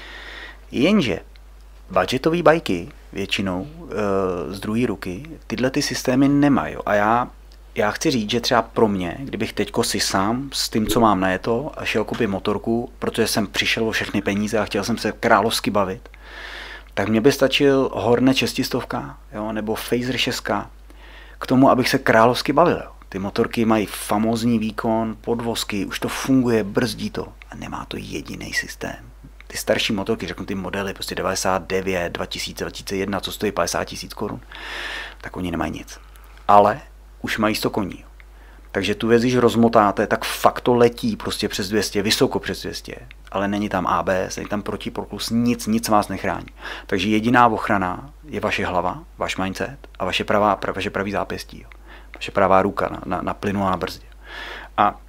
Jenže budgetové bajky většinou e, z druhé ruky tyhle ty systémy nemají. A já, já chci říct, že třeba pro mě, kdybych teďko si sám s tím, co mám najeto a šel koupit motorku, protože jsem přišel o všechny peníze a chtěl jsem se královsky bavit, tak mě by stačil Hornet šestistovka, jo, nebo Phaser šest k tomu, abych se královsky bavil. Jo. Ty motorky mají famózní výkon, podvozky, už to funguje, brzdí to a nemá to jediný systém. Ty starší motorky, řeknu ty modely, prostě devadesát devět, dva tisíce, dva tisíce jedna, co stojí padesát tisíc korun, tak oni nemají nic. Ale už mají sto koní. Takže tu věc, když rozmotáte, tak fakt to letí prostě přes dvě stě, vysoko přes dvě stě, ale není tam A B S, není tam protiproklus, nic, nic vás nechrání. Takže jediná ochrana je vaše hlava, váš mindset a vaše, pravá, vaše pravý zápěstí, jo. Vaše pravá ruka na, na, na plynu a na brzdě. A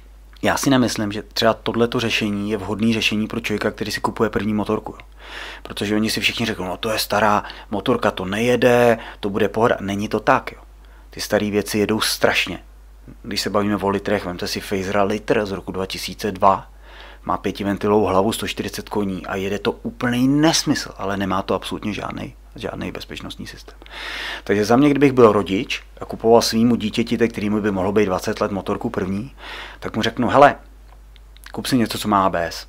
já si nemyslím, že třeba tohleto řešení je vhodné řešení pro člověka, který si kupuje první motorku. Jo. Protože oni si všichni řeknou, no to je stará motorka, to nejede, to bude pohoda. Není to tak. Jo. Ty staré věci jedou strašně. Když se bavíme o litrech, vemte si Phasera litr z roku dva tisíce dva, má pětiventilovou hlavu, sto čtyřicet koní a jede to úplný nesmysl, ale nemá to absolutně žádný, žádný bezpečnostní systém. Takže za mě, kdybych byl rodič a kupoval svýmu dítěti, kterýmu by mohlo být dvacet let motorku první, tak mu řeknu, hele, kup si něco, co má A B S.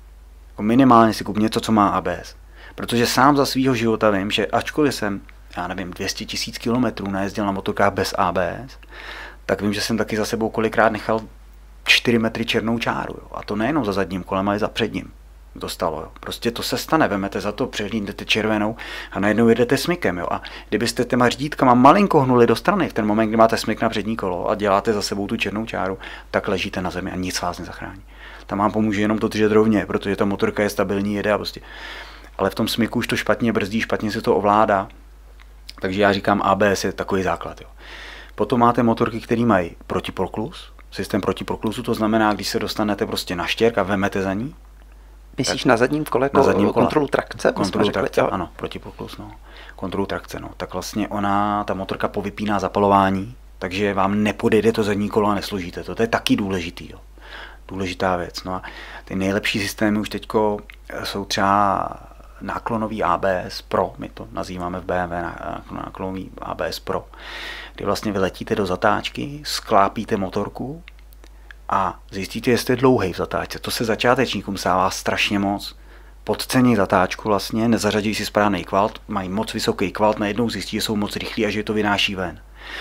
Minimálně si kup něco, co má A B S. Protože sám za svýho života vím, že ačkoliv jsem, já nevím, dvě stě tisíc kilometrů najezdil na motorkách bez A B S, tak vím, že jsem taky za sebou kolikrát nechal čtyři metry černou čáru. Jo. A to nejenom za zadním kolem, ale i za předním. To stalo. Jo. Prostě to se stane. Vemete za to, přehlídnete červenou a najednou jedete smykem. Jo. A kdybyste těma řídítkama malinko hnuli do strany v ten moment, kdy máte smyk na přední kolo a děláte za sebou tu černou čáru, tak ležíte na zemi a nic vás nezachrání. Tam vám pomůže jenom to držet rovně, protože ta motorka je stabilní, jede a prostě. Ale v tom smyku už to špatně brzdí, špatně se to ovládá. Takže já říkám, A B S je takový základ. Jo. Potom máte motorky, které mají protiproklus, systém protiproklusu, to znamená, když se dostanete prostě na štěrk a vemete za ní. Myslíš tak, na zadním kole, na zadním kole. Kontrolu trakce? Kontrolu trakce, jo. Ano, protiproklus, no. Kontrolu trakce, no. Tak vlastně ona, ta motorka povypíná zapalování, takže vám nepodejde to zadní kolo a nesložíte to. To je taky důležitý, jo. Důležitá věc. No a ty nejlepší systémy už teďko jsou třeba náklonový A B S Pro, my to nazýváme v B M W náklonový A B S Pro, kdy vlastně vyletíte do zatáčky, sklápíte motorku a zjistíte, jestli je dlouhej v zatáčce. To se začátečníkům stává strašně moc. Podcení zatáčku vlastně, nezařadí si správný kvalt, mají moc vysoký kvalt, najednou zjistí, že jsou moc rychlí a že to vynáší ven.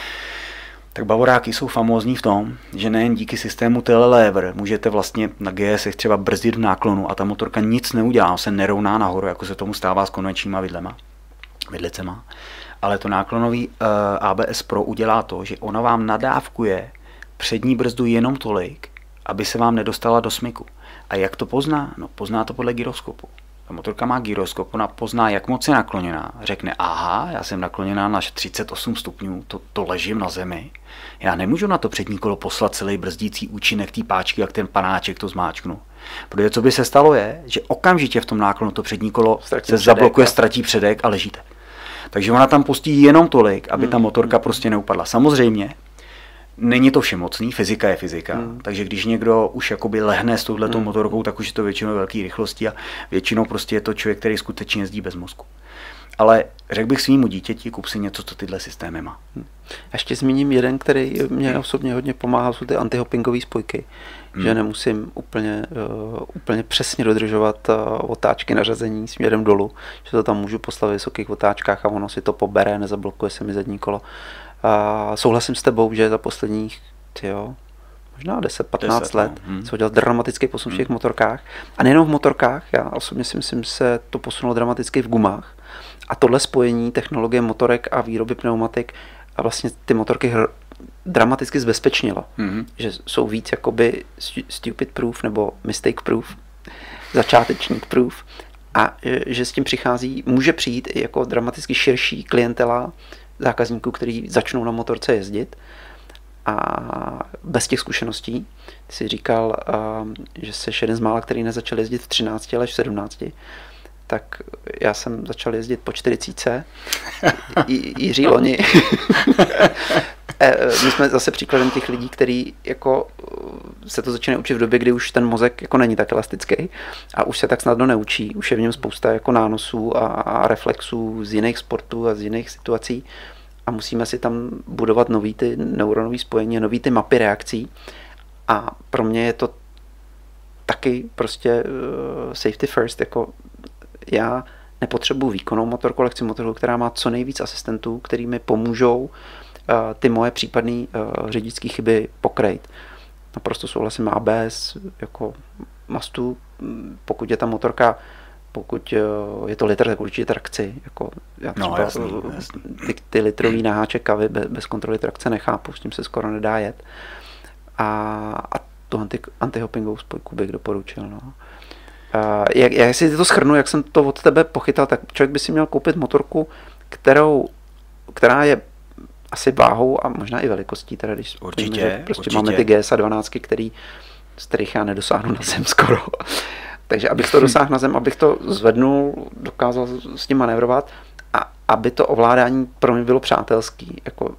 Tak bavoráky jsou famózní v tom, že nejen díky systému telelever můžete vlastně na G S třeba brzdit v náklonu a ta motorka nic neudělá, se nerovná nahoru, jako se tomu stává s konvenčníma vidlema, vidlicema. Ale to náklonový uh, A B S Pro udělá to, že ona vám nadávkuje přední brzdu jenom tolik, aby se vám nedostala do smyku. A jak to pozná? No, pozná to podle gyroskopu. Ta motorka má gyroskop, ona pozná, jak moc je nakloněná. Řekne, aha, já jsem nakloněná na třicet osm stupňů, to, to ležím na zemi. Já nemůžu na to přední kolo poslat celý brzdící účinek té páčky, jak ten panáček to zmáčknu. Protože co by se stalo je, že okamžitě v tom náklonu to přední kolo ztratí se předek, zablokuje, a... ztratí předek a ležíte. Takže ona tam pustí jenom tolik, aby ta motorka prostě neupadla. Samozřejmě, není to všemocný, fyzika je fyzika, hmm. takže když někdo už jakoby lehne s touhletou hmm. motorkou, tak už je to většinou velké rychlosti a většinou prostě je to člověk, který skutečně jezdí bez mozku. Ale řekl bych svýmu dítěti, kup si něco, co tyhle systémy má. Hmm. Ještě zmíním jeden, který mě osobně hodně pomáhá, jsou ty antihoppingové spojky. Hmm. Že nemusím úplně, uh, úplně přesně dodržovat uh, otáčky na řazení směrem dolů, že to tam můžu poslat v vysokých otáčkách a ono si to pobere, nezablokuje se mi zadní kolo. Uh, souhlasím s tebou, že za posledních tyjo, možná deset patnáct let hmm. se udělal dramatický posun v těch hmm. motorkách. A nejenom v motorkách, já osobně si myslím, že se to posunulo dramaticky v gumách. A tohle spojení technologie motorek a výroby pneumatik a vlastně ty motorky hr- dramaticky zbezpečnilo. Mm-hmm. Že jsou víc jakoby stupid proof nebo mistake proof, začátečník proof a že s tím přichází, může přijít i jako dramaticky širší klientela zákazníků, kteří začnou na motorce jezdit a bez těch zkušeností. Ty jsi říkal, že jsi jeden z mála, který nezačal jezdit v třinácti, ale v sedmnácti. Tak já jsem začal jezdit po čtyřicítce, Jiří loni. My jsme zase příkladem těch lidí, kteří jako se to začínají učit v době, kdy už ten mozek jako není tak elastický a už se tak snadno neučí. Už je v něm spousta jako nánosů a, a reflexů z jiných sportů a z jiných situací a musíme si tam budovat nový ty neuronové spojení, nový ty mapy reakcí a pro mě je to taky prostě uh, safety first, jako já nepotřebuji výkonnou motorku, ale chci motorku, která má co nejvíc asistentů, který mi pomůžou uh, ty moje případné uh, řidičské chyby pokrýt. Naprosto souhlasím, A B S jako mastu, pokud je ta motorka, pokud uh, je to litr, tak určitě trakci. Jako já třeba no, jasný, jasný. Ty, ty litrový naháček kavy bez, bez kontroly trakce nechápu, s tím se skoro nedá jet. A, a tu anti, antihoppingovou spojku bych doporučil. No. Uh, jak, jak si to shrnu, jak jsem to od tebe pochytal, tak člověk by si měl koupit motorku, kterou, která je asi váhou a možná i velikostí, teda když určitě, víme, že prostě určitě. máme ty G S A dvanáct, který, z kterých já nedosáhnu na zem skoro. Takže abych to dosáhl na zem, abych to zvednul, dokázal s tím manévrovat a aby to ovládání pro mě bylo přátelský. Jako,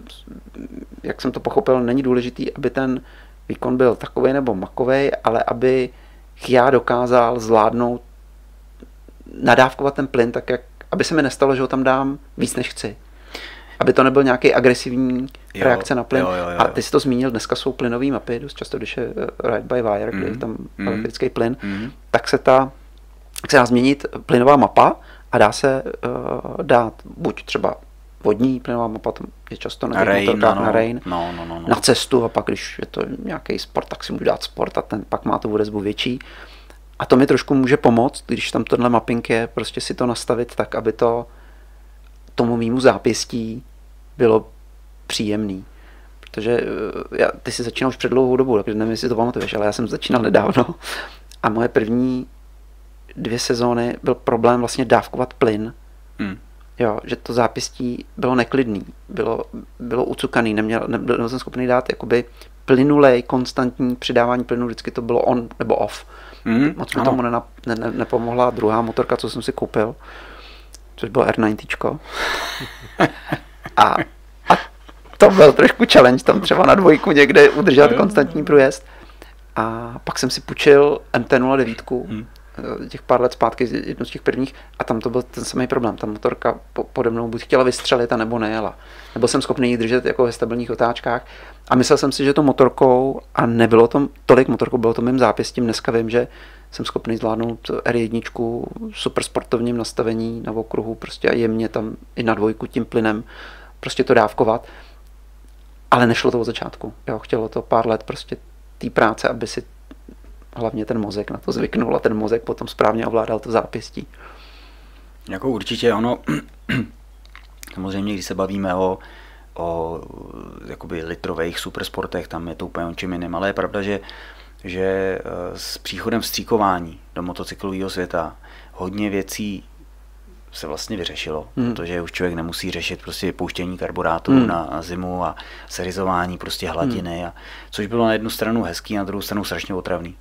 jak jsem to pochopil, není důležitý, aby ten výkon byl takovej nebo makovej, ale aby já dokázal zvládnout, nadávkovat ten plyn tak, jak, aby se mi nestalo, že ho tam dám víc, než chci. Aby to nebyl nějaký agresivní jo, reakce na plyn. Jo, jo, jo. A ty jsi to zmínil, dneska jsou plynové mapy, dost často, když je ride by wire, mm, kde je tam mm, elektrický plyn, mm. tak se ta, se dá změnit plynová mapa a dá se uh, dát buď třeba vodní plynová mapa, tam je často na rain, motorkách no, na rain, no, no, no, no. na cestu a pak, když je to nějaký sport, tak si můžu dát sport a ten pak má tu odezvu větší. A to mi trošku může pomoct, když tam tenhle mapping je, prostě si to nastavit tak, aby to tomu mýmu zápěstí bylo příjemný. Protože já, ty jsi začínal už před dlouhou dobu, takže nevím, jestli to pamatuješ, ale já jsem začínal nedávno a moje první dvě sezóny byl problém vlastně dávkovat plyn. Hmm. Jo, že to zápěstí bylo neklidný, bylo, bylo ucukaný, neměl, nebyl jsem schopný dát jakoby plynulej, konstantní přidávání plynu, vždycky to bylo on nebo off. Mm, Moc mi tomu ne, ne, ne, nepomohla druhá motorka, co jsem si koupil, což bylo R devět. a, a to byl trošku challenge, tam třeba na dvojku někde udržet konstantní průjezd. A pak jsem si půjčil M T nula devět, mm. těch pár let zpátky, jednu z těch prvních, a tam to byl ten samý problém. Ta motorka po, pode mnou buď chtěla vystřelit, a nebo nejela. Nebo jsem schopný ji držet jako ve stabilních otáčkách. A myslel jsem si, že to motorkou, a nebylo to tolik motorkou, bylo to mým zápěstím. Dneska vím, že jsem schopný zvládnout R jedna super sportovním nastavení na okruhu, prostě a jemně tam i na dvojku tím plynem prostě to dávkovat. Ale nešlo to od začátku. Jo, chtělo to pár let prostě té práce, aby si hlavně ten mozek na to zvyknul a ten mozek potom správně ovládal to zápěstí. Jako určitě ono, samozřejmě, když se bavíme o o jakoby litrových supersportech, tam je to úplně o čem jiným, ale je pravda, že, že s příchodem vstříkování do motocyklového světa hodně věcí se vlastně vyřešilo, hmm. protože už člověk nemusí řešit prostě vypouštění karburátorů hmm. na zimu a serizování prostě hladiny, hmm. a, což bylo na jednu stranu hezký, na druhou stranu strašně otravný.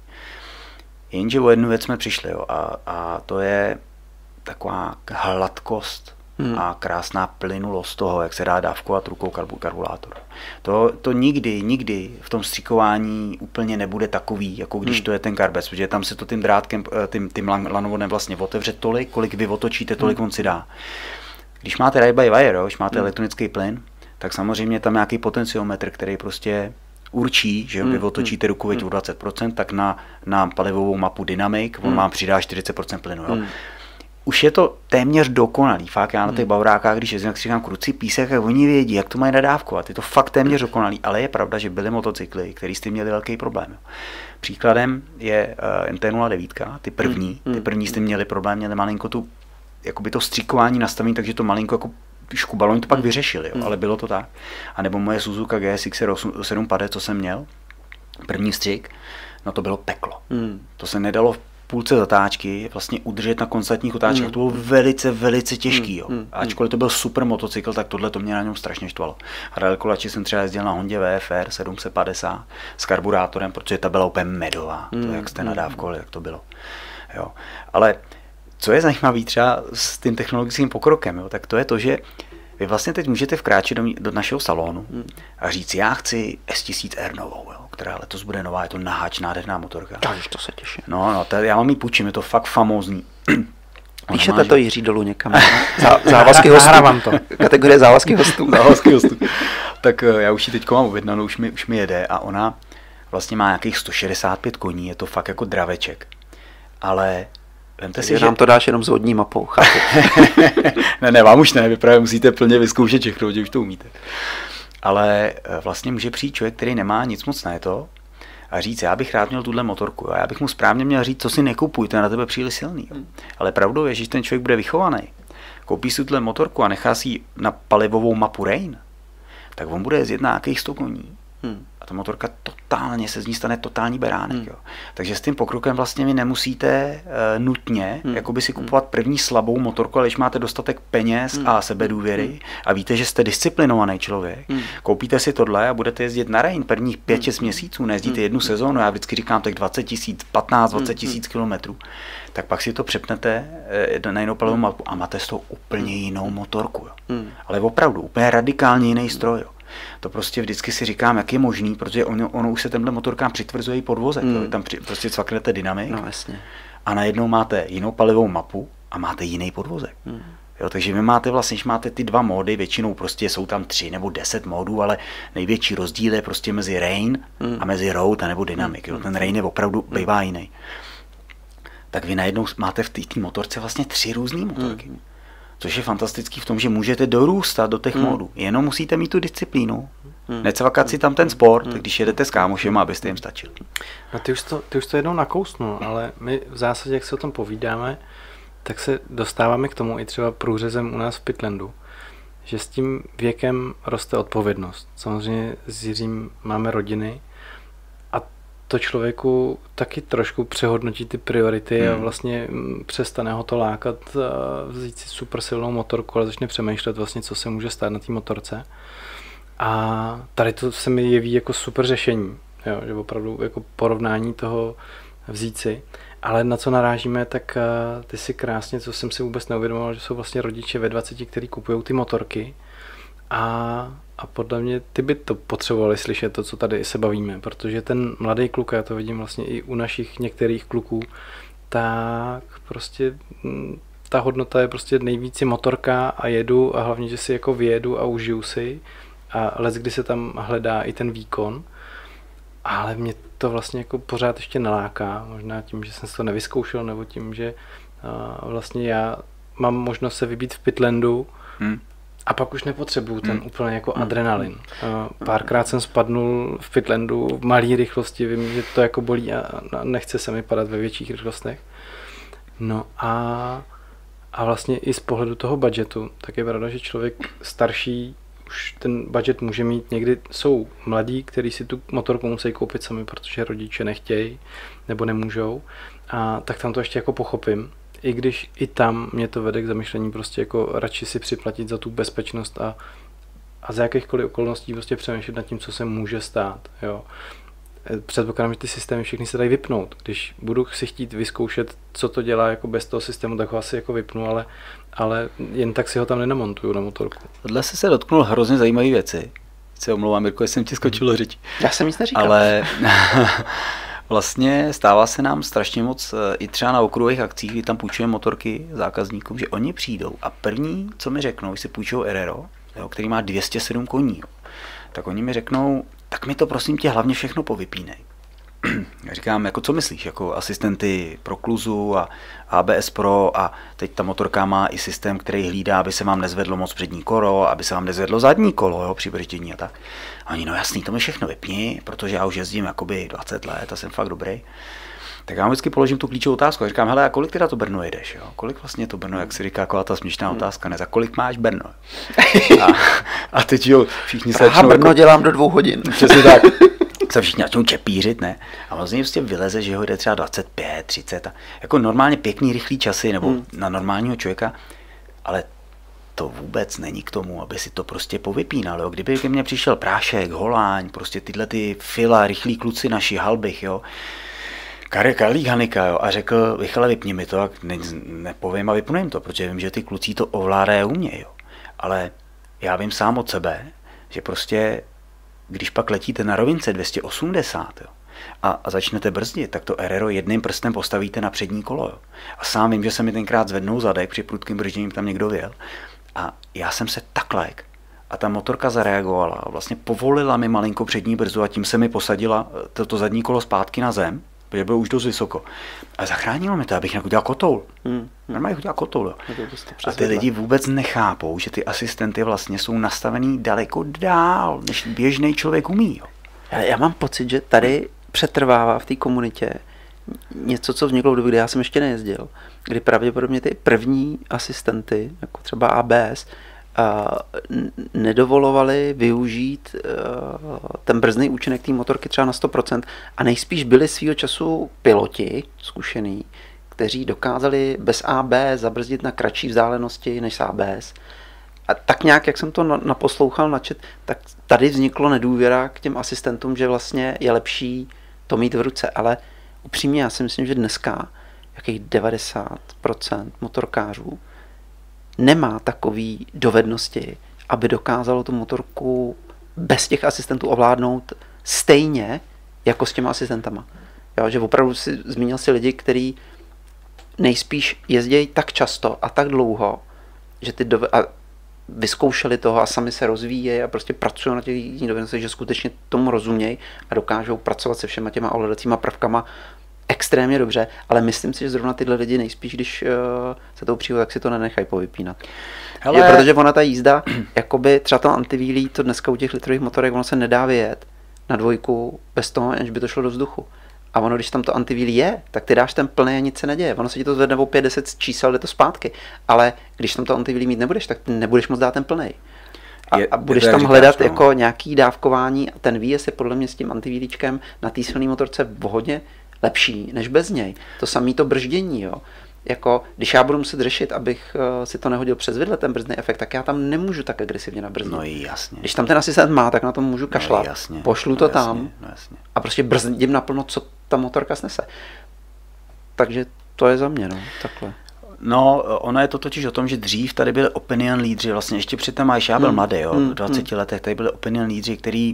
Jenže o jednu věc jsme přišli, jo, a, a to je taková hladkost hmm. a krásná plynulost toho, jak se dá dávkovat rukou karburátor. To, to nikdy, nikdy v tom stříkování úplně nebude takový, jako když hmm. to je ten karbes, protože tam se to tím drátkem, tím, tím lanovodem vlastně otevře tolik, kolik vy otočíte, tolik hmm. on si dá. Když máte ride-by-wire, jo, když máte hmm. elektronický plyn, tak samozřejmě tam nějaký potenciometr, který prostě určí, že vy otočíte ruku veď o dvacet procent, tak na, na palivovou mapu Dynamic on vám přidá čtyřicet procent plynu. Jo. Už je to téměř dokonalý. Fakt já na těch bavorákách, když jezdím, tak si říkám krucí písek, jak oni vědí, jak to mají nadávkovat. Je to fakt téměř dokonalý, ale je pravda, že byly motocykly, který s tím měli velký problém. Jo. Příkladem je uh, M T nula devět, ty první, ty první s tím měli problém, měli malinko tu, jakoby to stříkování nastavení, takže to malinko jako škubalo, oni to pak vyřešili, jo, ale bylo to tak. A nebo moje Suzuka G S X R sedm padesát, co jsem měl, první střik, no to bylo peklo. Hmm. To se nedalo v půlce zatáčky vlastně udržet na konstantních otáčkách, hmm. to bylo velice, velice těžký. Jo. Hmm. Ačkoliv to byl super motocykl, tak tohle to mě na něm strašně štvalo. A daleko radši jsem třeba jezdil na Hondě V F R sedm set padesát s karburátorem, protože ta byla úplně medová, hmm. to jak jste nadávkovali, jak to bylo. Jo. Ale co je zajímavé třeba s tím technologickým pokrokem, jo, tak to je to, že vy vlastně teď můžete vkráčet do, do našeho salonu a říct, já chci S tisíc R novou, jo, která letos bude nová, je to naháč, nádherná motorka. Takže to se těším. No, no, to, já vám ji půjčím, je to fakt famózní. Píšete to Jiří dolů někam. Zá, závazky hostů. Nahrávám to. Kategorie závazky hostů. Závazky hostů. Tak já už ji teď mám objednanou, už mi, už mi jede a ona vlastně má nějakých sto šedesát pět koní, je to fakt jako draveček. Ale vemte si, že nám to dáš jenom s vodní mapou, chápu. ne, ne, vám už ne, vy právě musíte plně vyzkoušet všechno, že už to umíte. Ale vlastně může přijít člověk, který nemá nic moc na to a říct, já bych rád měl tuhle motorku, jo. Já bych mu správně měl říct, co si nekupuj, to je na tebe příliš silný. Jo. Ale pravdou je, že ten člověk bude vychovaný, koupí si tuhle motorku a nechá si ji na palivovou mapu Rain, tak on bude jezdit na nějakých sto koní. Hmm. A ta motorka totálně se z ní stane totální beránek. Hmm. Jo. Takže s tím pokrokem vlastně vy nemusíte uh, nutně hmm. jakoby si kupovat první slabou motorku, ale když máte dostatek peněz hmm. a sebedůvěry hmm. a víte, že jste disciplinovaný člověk, hmm. koupíte si tohle a budete jezdit na Rain prvních pět šest hmm. měsíců, nejezdíte hmm. jednu sezónu, já vždycky říkám tak dvacet tisíc, patnáct dvacet tisíc hmm. kilometrů, tak pak si to přepnete uh, na jinou palivovou hmm. mapu a máte s tou úplně jinou motorku. Jo. Hmm. Ale opravdu úplně radikálně jiný stroj. Jo. To prostě vždycky si říkám, jak je možný, protože ono, ono už se tenhle motorkám přitvrzuje i podvozek. Mm. Tam při, prostě cvaknete Dynamic no, jasně. a najednou máte jinou palivovou mapu a máte jiný podvozek. Mm. Jo, takže vy máte vlastně, když máte ty dva módy, většinou prostě jsou tam tři nebo deset módů, ale největší rozdíl je prostě mezi Rain mm. a mezi Road a nebo Dynamic. Jo. Ten Rain je opravdu mm. bývá jiný. Tak vy najednou máte v té motorce vlastně tři různé motorky. Mm. Což je fantastický v tom, že můžete dorůstat do těch hmm. módů. Jenom musíte mít tu disciplínu. Hmm. Necvakat si tam ten sport, hmm. když jedete s kámošem, abyste jim stačili. No ty už to, ty už to jednou nakousnul, ale my v zásadě, jak se o tom povídáme, tak se dostáváme k tomu i třeba průřezem u nás v Pitlandu, že s tím věkem roste odpovědnost. Samozřejmě s Jiřím máme rodiny a to člověku taky trošku přehodnotí ty priority hmm. a vlastně přestane ho to lákat vzít si super silnou motorku, ale začne přemýšlet vlastně, co se může stát na té motorce. A tady to se mi jeví jako super řešení, jo, že opravdu jako porovnání toho vzít si. Ale na co narážíme, tak ty si krásně, co jsem si vůbec neuvědomoval, že jsou vlastně rodiče ve dvaceti, kteří kupují ty motorky a A podle mě ty by to potřebovali slyšet, to, co tady se bavíme, protože ten mladý kluk, já to vidím vlastně i u našich některých kluků, tak prostě ta hodnota je prostě nejvíc motorka a jedu a hlavně, že si jako vyjedu a užiju si a leckdy se tam hledá i ten výkon, ale mě to vlastně jako pořád ještě naláká, možná tím, že jsem si to nevyzkoušel, nebo tím, že uh, vlastně já mám možnost se vybít v Pitlandu, hmm. a pak už nepotřebuju ten hmm. úplně jako adrenalin. Uh, párkrát jsem spadnul v Pitlandu v malé rychlosti, vím, že to jako bolí a nechce se mi padat ve větších rychlostech. No a, a vlastně i z pohledu toho budgetu, tak je pravda, že člověk starší už ten budget může mít, někdy jsou mladí, kteří si tu motorku musí koupit sami, protože rodiče nechtějí nebo nemůžou, a tak tam to ještě jako pochopím. I když i tam mě to vede k zamyšlení prostě jako radši si připlatit za tu bezpečnost a, a za jakýchkoliv okolností prostě přemýšlet nad tím, co se může stát, jo. Předpokládám, že ty systémy všechny se dají vypnout. Když budu si chtít vyzkoušet, co to dělá jako bez toho systému, tak ho asi jako vypnu, ale, ale jen tak si ho tam nenamontuju na motorku. Tohle se se dotknul hrozně zajímavé věci. Se omlouvám, Mirko, jestli jsem ti skočil do řeči. Já jsem nic neříkal. Ale vlastně stává se nám strašně moc i třeba na okruhových akcích, kdy tam půjčujeme motorky zákazníkům, že oni přijdou a první, co mi řeknou, když si půjčují Erero, jo, který má dvě stě sedm koní, jo, tak oni mi řeknou, tak mi to prosím tě hlavně všechno povypínej. Já říkám, jako co myslíš, jako asistenty pro kluzu a A B S Pro a teď ta motorka má i systém, který hlídá, aby se vám nezvedlo moc přední kolo, aby se vám nezvedlo zadní kolo, jo, při brzdění a tak. A oni, no jasný, to mi všechno vypni, protože já už jezdím jakoby dvacet let a jsem fakt dobrý. Tak já vám vždycky položím tu klíčovou otázku a říkám, hele, a kolik teda to Brno jedeš, jo? Kolik vlastně to Brno, jak se říká, taková ta směšná hmm. otázka, ne, za kolik máš Brno? A, a teď jo, všichni se začnou... Brno jako, dělám do dvou hodin. Přesně tak. Se všichni začnou čepířit, ne? A vlastně prostě vyleze, že ho jde třeba dvacet pět, třicet a jako normálně pěkný, rychlý časy, nebo hmm. na normálního člověka, ale to vůbec není k tomu, aby si to prostě povypínal, jo? Kdyby ke mně přišel Prášek, Holáň, prostě tyhle ty fila, rychlí kluci naši, Halbich, jo? Karlík Hanika, jo, a řekl, Michale, vypni mi to, tak ne, nepovím a vypnu jim to, protože vím, že ty kluci to ovládají a umějí, jo. Ale já vím sám od sebe, že prostě, když pak letíte na rovince dvě stě osmdesát, jo, a, a začnete brzdit, tak to Erero jedným prstem postavíte na přední kolo, jo. A sám vím, že se mi tenkrát zvednou zadek, při prudkým bržděním tam někdo vyjel. A já jsem se tak lék. A ta motorka zareagovala a vlastně povolila mi malinko přední brzdu a tím se mi posadila toto zadní kolo zpátky na zem, protože bylo už dost vysoko. A zachránilo mi to, abych nějak udělal kotoul. Hmm. Normálně udělal kotoul. Jo. A ty lidi vůbec nechápou, že ty asistenty vlastně jsou nastavený daleko dál, než běžný člověk umí. Jo. Já, já mám pocit, že tady přetrvává v té komunitě něco, co vzniklo v době, kdy já jsem ještě nejezdil, kdy pravděpodobně ty první asistenty, jako třeba A B S, Uh, nedovolovali využít uh, ten brzdný účinek té motorky třeba na sto procent a nejspíš byli svýho času piloti zkušený, kteří dokázali bez A B zabrzdit na kratší vzdálenosti než s A B S. A tak nějak, jak jsem to naposlouchal, načet, tak tady vzniklo nedůvěra k těm asistentům, že vlastně je lepší to mít v ruce, ale upřímně já si myslím, že dneska jakých devadesát procent motorkářů nemá takové dovednosti, aby dokázalo tu motorku bez těch asistentů ovládnout stejně jako s těma asistentama. Jo, že opravdu si zmínil si lidi, kteří nejspíš jezdí tak často a tak dlouho, že ty doved- a vyzkoušeli toho a sami se rozvíjejí a prostě pracují na těch dovednostech, že skutečně tomu rozumějí a dokážou pracovat se všema těma ovládacíma prvkama extrémně dobře, ale myslím si, že zrovna tyhle lidi nejspíš, když uh, se tou přijde, tak si to nenechají povypínat. Hele. Je, protože ona ta jízda, jakoby třeba to antivílí, to dneska u těch litrových motorek, ono se nedá vyjet na dvojku bez toho, aniž by to šlo do vzduchu. A ono, když tam to antivílí je, tak ty dáš ten plný a nic se neděje. Ono se ti to zvedne o pět deset čísel, jde to zpátky. Ale když tam to antivílí mít nebudeš, tak ty nebudeš moc dát ten plný. A, a budeš tam říkáš, hledat no. jako nějaký dávkování a ten výjezd je podle mě s tím antivílíčkem na té silné motorce hodně lepší než bez něj. To samé to brždění, jo. Jako, když já budu muset řešit, abych uh, si to nehodil přes vidle, ten brzdný efekt, tak já tam nemůžu tak agresivně nabrzdit. No jasně. Když tam ten asistent má, tak na tom můžu kašlat. No, jasně. Pošlu no, to jasně. tam no, jasně. a prostě brzdím naplno, co ta motorka snese. Takže to je za mě, no, takhle. No, ono je to totiž o tom, že dřív tady byli opinion lídři, vlastně ještě předtím, až já byl hmm. mladý, jo, hmm. v dvaceti hmm. letech, tady byli opinion lídři, který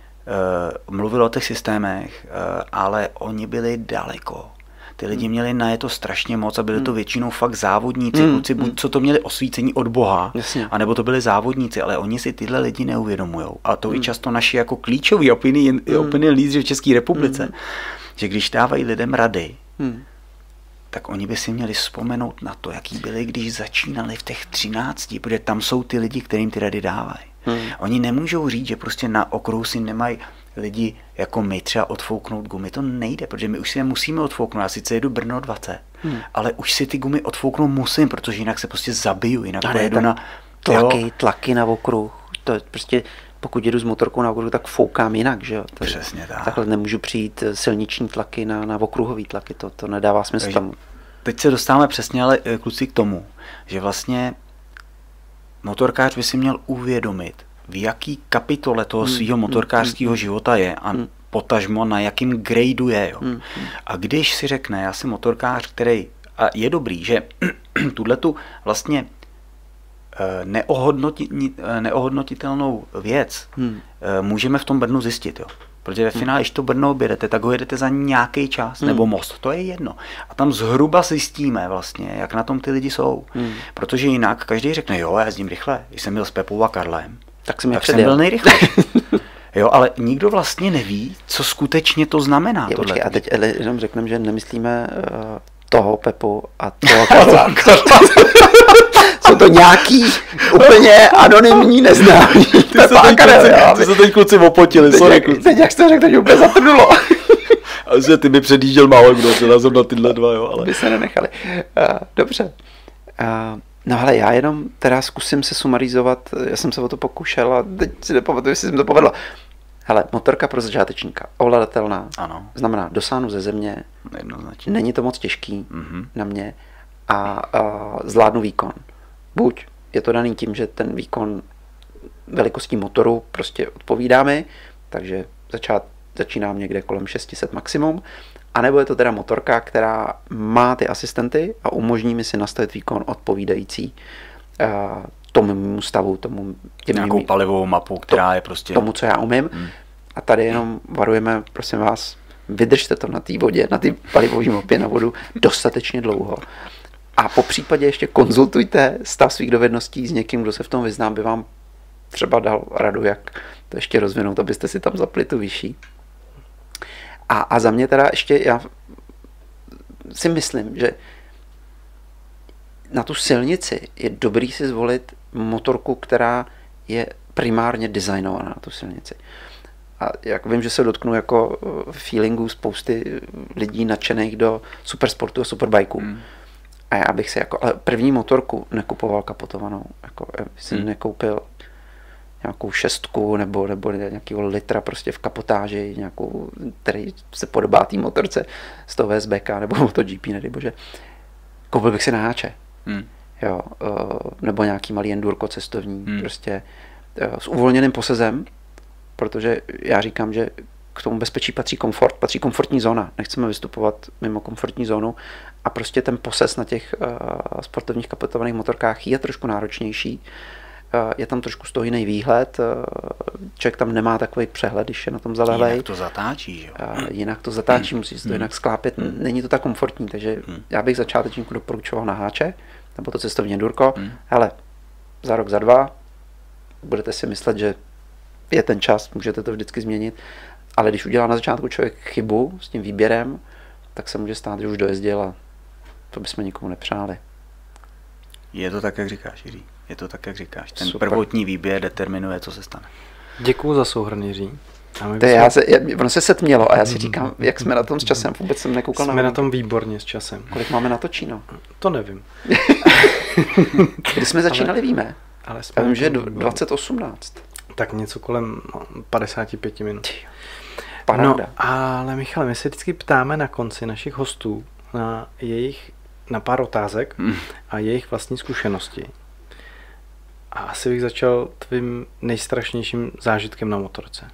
uh, mluvili o těch systémech, uh, ale oni byli daleko. Ty lidi měli na je to strašně moc a byli to většinou fakt závodníci, mm, kluci, buď co to měli osvícení od Boha, jasně. anebo to byli závodníci, ale oni si tyhle lidi neuvědomujou. A to mm. i často naši jako klíčoví opinion, mm. opinion lídři v České republice, mm. že když dávají lidem rady, mm. tak oni by si měli vzpomenout na to, jaký byli, když začínali v těch třinácti, protože tam jsou ty lidi, kterým ty rady dávají. Mm. Oni nemůžou říct, že prostě na okruhu si nemají lidi jako my třeba odfouknout gumy, to nejde, protože my už si je musíme odfouknout. Já sice jedu Brno dvacet, hmm. ale už si ty gumy odfouknout musím, protože jinak se prostě zabiju, jinak pojedu na... Tlaky, jo. tlaky na okruh, to je prostě, pokud jedu s motorkou na okruhu, tak foukám jinak, že jo. To, Přesně tak. Takhle nemůžu přijít silniční tlaky na, na okruhový tlaky, to, to nedává smysl tam. Teď se dostáváme přesně, ale kluci, k tomu, že vlastně motorkář by si měl uvědomit, v jaký kapitole toho svého motorkářského hmm. života je a hmm. potažmo na jakým gradu je. Jo. Hmm. A když si řekne, já jsem motorkář, který a je dobrý, že tuhletu vlastně neohodnoti, neohodnotitelnou věc hmm. můžeme v tom Brnu zjistit. Jo. Protože ve finále, když to Brno objedete, tak ho jedete za nějaký čas, hmm. nebo most, to je jedno. A tam zhruba zjistíme vlastně, jak na tom ty lidi jsou. Hmm. Protože jinak každý řekne, jo, já jezdím rychle, když jsem byl s Pepou a Karlem, tak jsem, tak jsem byl nejrychlejší. Jo, ale nikdo vlastně neví, co skutečně to znamená. Je, počkej, a teď jenom řekneme, že nemyslíme uh, toho Pepu a toho Karla. Jsou to nějaký úplně anonymní neznámí. Ty se teď kluci, ty se teď kluci opotili, teď, sorry jak, kluci. teď jak jsi to řekl, teď úplně zatrnulo. A že ty by předjížděl málo kdo, že jsem na tyhle dva, jo, ale... By se nenechali. Uh, dobře. Uh, no ale já jenom teda zkusím se sumarizovat, já jsem se o to pokoušel a teď si nepamatuju, jestli jsem to povedla. Hele, motorka pro začátečníka, ovladatelná, ano. Znamená dosáhnu ze země, jednoznačně. Není to moc těžký mm-hmm. na mě a, a zvládnu výkon. Buď je to daný tím, že ten výkon velikostí motoru prostě odpovídá mi, takže začát, začínám někde kolem šest set maximum, anebo je to teda motorka, která má ty asistenty a umožní mi si nastavit výkon odpovídající uh, tomu stavu, tomu těm nějakou mým, palivovou mapu, která to, je prostě... tomu, co já umím. Hmm. A tady jenom varujeme, prosím vás, vydržte to na té vodě, na té palivové mapě na vodu dostatečně dlouho. A po případě ještě konzultujte stav svých dovedností s někým, kdo se v tom vyzná, by vám třeba dal radu, jak to ještě rozvinout, abyste si tam zapli tu vyšší. A, a za mě teda ještě, já si myslím, že na tu silnici je dobrý si zvolit motorku, která je primárně designovaná na tu silnici. A jak vím, že se dotknu jako feelingů spousty lidí nadšených do supersportu a superbajků. Hmm. A já bych si jako, ale první motorku nekupoval kapotovanou. Jako, jsem hmm. nekoupil nějakou šestku nebo, nebo nějakého litra prostě v kapotáži, nějakou, který se podobá té motorce z toho V S B K nebo MotoGP, nedej bože. Koupil bych si na háče. Hmm. Jo, nebo nějaký malý endurko cestovní, hmm. prostě s uvolněným posezem, protože já říkám, že k tomu bezpečí patří komfort, patří komfortní zóna. Nechceme vystupovat mimo komfortní zónu a prostě ten posez na těch uh, sportovních kapotovaných motorkách je trošku náročnější. Uh, je tam trošku z toho jiný výhled, uh, člověk tam nemá takový přehled, když je na tom zalevej. Jinak to zatáčí, jo? Uh, jinak to zatáčí, musí se to jinak sklápět, hmm. není to tak komfortní, takže hmm. já bych začátečníku doporučoval na háče, nebo to cestovní endurko. Hmm. Hele, za rok, za dva budete si myslet, že je ten čas, můžete to vždycky změnit, ale když udělá na začátku člověk chybu s tím výběrem, tak se může stát, že už dojezdil a to bychom nikomu nepřáli. Je to tak, jak říkáš, Jiří. Je to tak, jak říkáš. Ten Super. Prvotní výběr determinuje, co se stane. Děkuju za souhrn, Jiří. A my bychom... já se, ono se setmělo a já si říkám, jak jsme na tom s časem, vůbec jsem nekoukal. Jsme na, na tom výborně s časem. Kolik máme natočíno? To nevím. Když jsme začínali, ale, víme. Ale já vím, že je dvacet osmnáct. Tak něco kolem no, padesát pět minut. Paráda. No, ale Michale, my se vždycky ptáme na konci našich hostů na jejich, na pár otázek hmm. a jejich vlastní zkušenosti. A asi bych začal tvým nejstrašnějším zážitkem na motorce.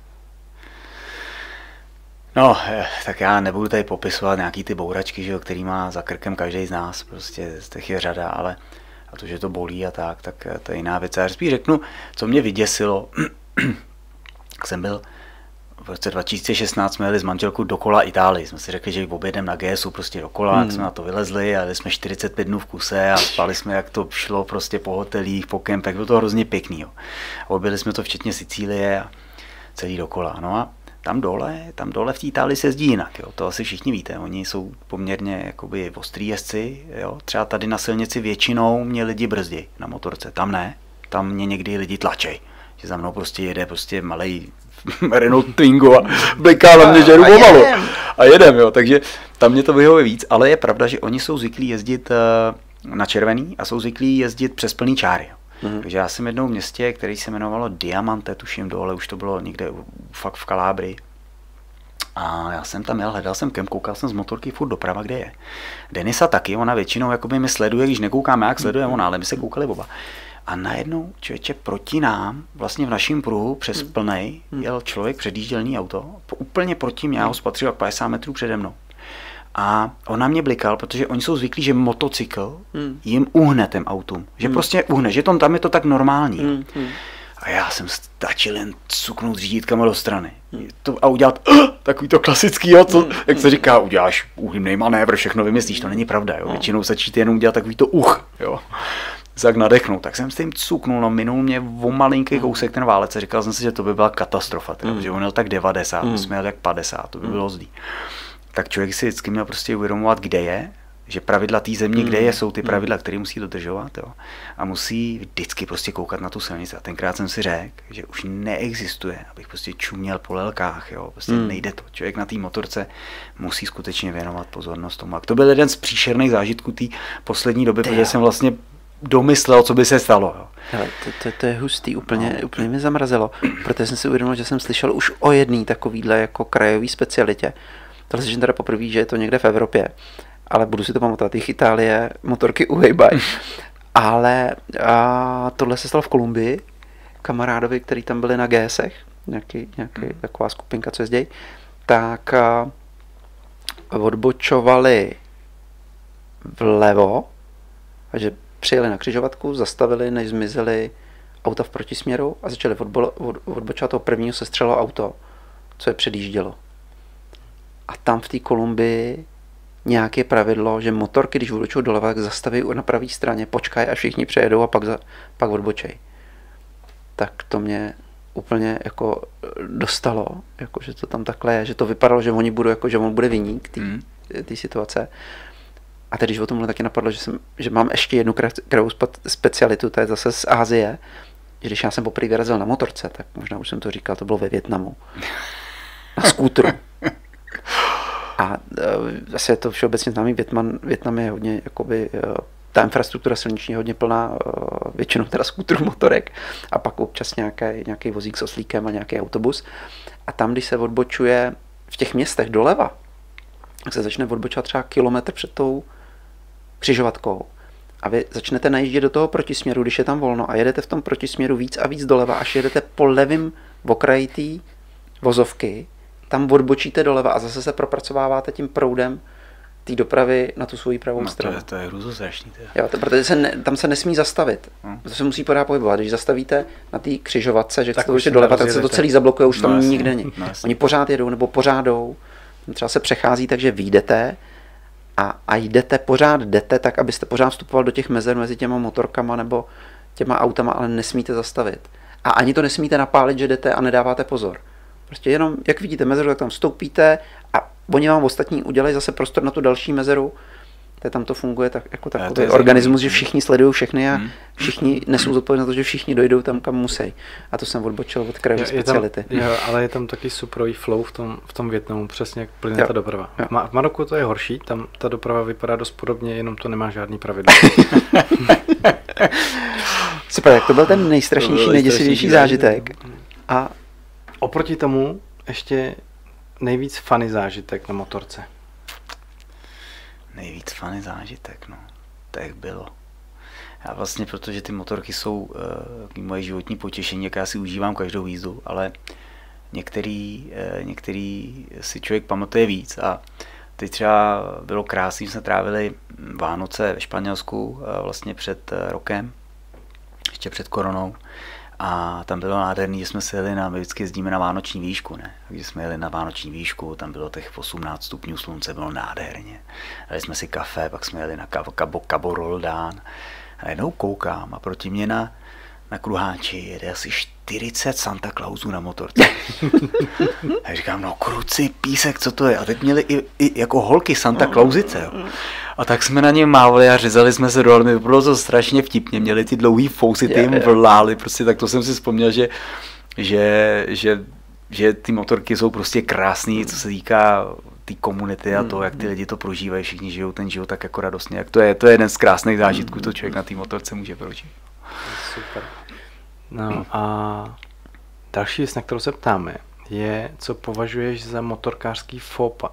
No, tak já nebudu tady popisovat nějaký ty bouračky, že jo, který má za krkem každý z nás, prostě z těch je řada, ale a to, že to bolí a tak, tak to je jiná věc. Já spíš řeknu, co mě vyděsilo, jsem byl v roce dva tisíce šestnáct, jsme jeli s manželkou dokola Itálii, jsme si řekli, že objedeme na G S u prostě dokola, hmm. tak jsme na to vylezli a jeli jsme čtyřicet pět dnů v kuse a spali jsme, jak to šlo prostě po hotelích, po kempech, bylo to hrozně pěkný. Jo. A objeli jsme to včetně Sicílie a celý dokola. No a tam dole, tam dole v té Itálii se jezdí jinak, jo. To asi všichni víte, oni jsou poměrně jakoby ostrý jezdci, jo. Třeba tady na silnici většinou mě lidi brzdí na motorce, tam ne, tam mě někdy lidi tlačej, že za mnou prostě jede prostě malej Renault Twingo a bliká na mě, že jdu pomalu a jedem, jo, takže tam mě to vyhovuje víc, ale je pravda, že oni jsou zvyklí jezdit na červený a jsou zvyklí jezdit přes plný čáry, jo. Mm. Takže já jsem jednou v městě, který se jmenovalo Diamante, tuším dole, už to bylo někde fakt v Kalábrii. A já jsem tam jel, hledal jsem kem, koukal jsem z motorky furt doprava, kde je. Denisa taky, ona většinou jakoby mi sleduje, když nekoukáme, jak sleduje ona, ale my se koukali oba. A najednou, člověče, proti nám, vlastně v našem pruhu přes plnej, jel člověk, předjíždělný auto, úplně proti mě, já ho spatřil jak padesát metrů přede mnou. A on na mě blikal, protože oni jsou zvyklí, že motocykl jim uhne těm autům. Že prostě uhne, že tom, tam je to tak normální. A já jsem stačil jen cuknout řídítkama do strany. To, a udělat uh, takový to klasický, jo, co, jak se říká, uděláš úhymnej manévr, všechno vymyslíš, to není pravda, jo. Většinou stačí jenom udělat takový to uch, jo. Tak nadechnout. Tak jsem s tím cuknul, no minul mě o malinký kousek ten válec a říkal jsem si, že to by byla katastrofa, teda, mm. že on jel tak devadesát, mm. jsme jeli jak padesát, to by bylo zlý. Tak člověk si vždycky měl prostě uvědomovat, kde je, že pravidla té země, kde je, jsou ty pravidla, které musí dodržovat, jo. A musí vždycky prostě koukat na tu silnici. A tenkrát jsem si řekl, že už neexistuje, abych prostě čuměl po lelkách, jo. Prostě mm. nejde to. Člověk na té motorce musí skutečně věnovat pozornost tomu. A to byl jeden z příšerných zážitků té poslední doby, protože jsem vlastně domyslel, co by se stalo. Jo. Hele, to, to, to je hustý, úplně, no. úplně mi zamrazilo, protože jsem si uvědomil, že jsem slyšel už o jedný takovýhle jako krajový specialitě. Tohle slyším teda poprvé, že je to někde v Evropě, ale budu si to pamatovat, jich Itálie, motorky uhejbají. Ale a tohle se stalo v Kolumbii, kamarádovi, který tam byli na G S ech, nějaký, nějaký hmm. taková skupinka, co jezdějí, tak a, odbočovali vlevo, takže přijeli na křižovatku, zastavili, než zmizeli auta v protisměru a začali odbo, od, odbočovat toho prvního se střelo auto, co je předjíždělo. A tam v té Kolumbii nějaké pravidlo, že motorky, když odbočují doleva, tak zastaví na pravé straně, počkají, až všichni přejedou a pak, za, pak odbočej. Tak to mě úplně jako dostalo, jako, že to tam takhle je, že to vypadalo, že oni budou, jako, že on bude viník té mm. situace. A teď, když o tomhle taky napadlo, že, jsem, že mám ještě jednu krajovou specialitu, to je zase z Asie, že když já jsem poprvé vyrazil na motorce, tak možná už jsem to říkal, to bylo ve Vietnamu. Na skútru. A zase je to všeobecně známý, Vietnam, Vietnam je hodně, jakoby, ta infrastruktura silniční je hodně plná, většinou teda skútrů, motorek a pak občas nějaký, nějaký vozík s oslíkem a nějaký autobus. A tam, když se odbočuje v těch městech doleva, tak se začne odbočovat třeba kilometr před tou křižovatkou. A vy začnete najíždět do toho protisměru, když je tam volno a jedete v tom protisměru víc a víc doleva, až jedete po levém okraji té vozovky, tam odbočíte doleva a zase se propracováváte tím proudem té dopravy na tu svoji pravou no, stranu. To je, to je hruzostrašný. Jo, to, protože se ne, tam se nesmí zastavit. Hmm. To se musí pořád pohybovat. Když zastavíte na té křižovatce, že chcete ještě doleva, tak se to celý zablokuje, už no, tam nikde není. No, Oni pořád jedou nebo pořád jdou. Třeba se přechází, takže vyjdete a, a jdete, pořád jdete tak, abyste pořád vstupoval do těch mezer mezi těma motorkama nebo těma autama, ale nesmíte zastavit. A ani to nesmíte napálit, že jdete a nedáváte pozor. Prostě jenom, jak vidíte mezeru, tak tam vstoupíte a oni vám ostatní udělají zase prostor na tu další mezeru. Tam to funguje tak, jako takový organismus, že všichni sledují všechny a všichni nesou zodpovědnost na to, že všichni dojdou tam, kam musí. A to jsem odbočil od krajové speciality. Tam, jo, ale je tam taky superový flow v tom, v tom Vietnamu, přesně jak plyne ta doprava. Jo. V Maroku to je horší, tam ta doprava vypadá dost podobně, jenom to nemá žádný pravidlo. Super, jak to byl ten nejstrašnější, nejděsivější zážitek. A oproti tomu ještě nejvíc funny zážitek na motorce. Nejvíc funny zážitek, no. Tak bylo. Já vlastně, protože ty motorky jsou uh, moje životní potěšení, jak já si užívám každou jízdu, ale některý, uh, některý si člověk pamatuje víc a teď třeba bylo krásný, jsme trávili Vánoce ve Španělsku uh, vlastně před uh, rokem, ještě před koronou. A tam bylo nádherný, že jsme se jeli na, my vždycky jezdíme na vánoční výšku, ne? Takže jsme jeli na vánoční výšku, tam bylo těch osmnáct stupňů slunce, bylo nádherně. Dali jsme si kafe, pak jsme jeli na Cabo, Cabo Roldán. A jednou koukám a proti mě na, na kruháči jede asi čtyřicet Santa Clausů na motorce. A říkám, no kruci, písek, co to je? A teď měli i, i jako holky Santa Clausice, jo. A tak jsme na ně mávali a řezali jsme se dole, mi bylo to strašně vtipně, měli ty dlouhý fousy, ty jim vrlály, prostě tak to jsem si vzpomněl, že, že, že, že ty motorky jsou prostě krásný, co se týká té komunity a to, jak ty lidi to prožívají, všichni žijou ten život tak jako radostně, jak to je, to je jeden z krásných zážitků, to člověk na té motorce může prožít. Super. No a další věc, na kterou se ptáme, je, co považuješ za motorkářský fópa?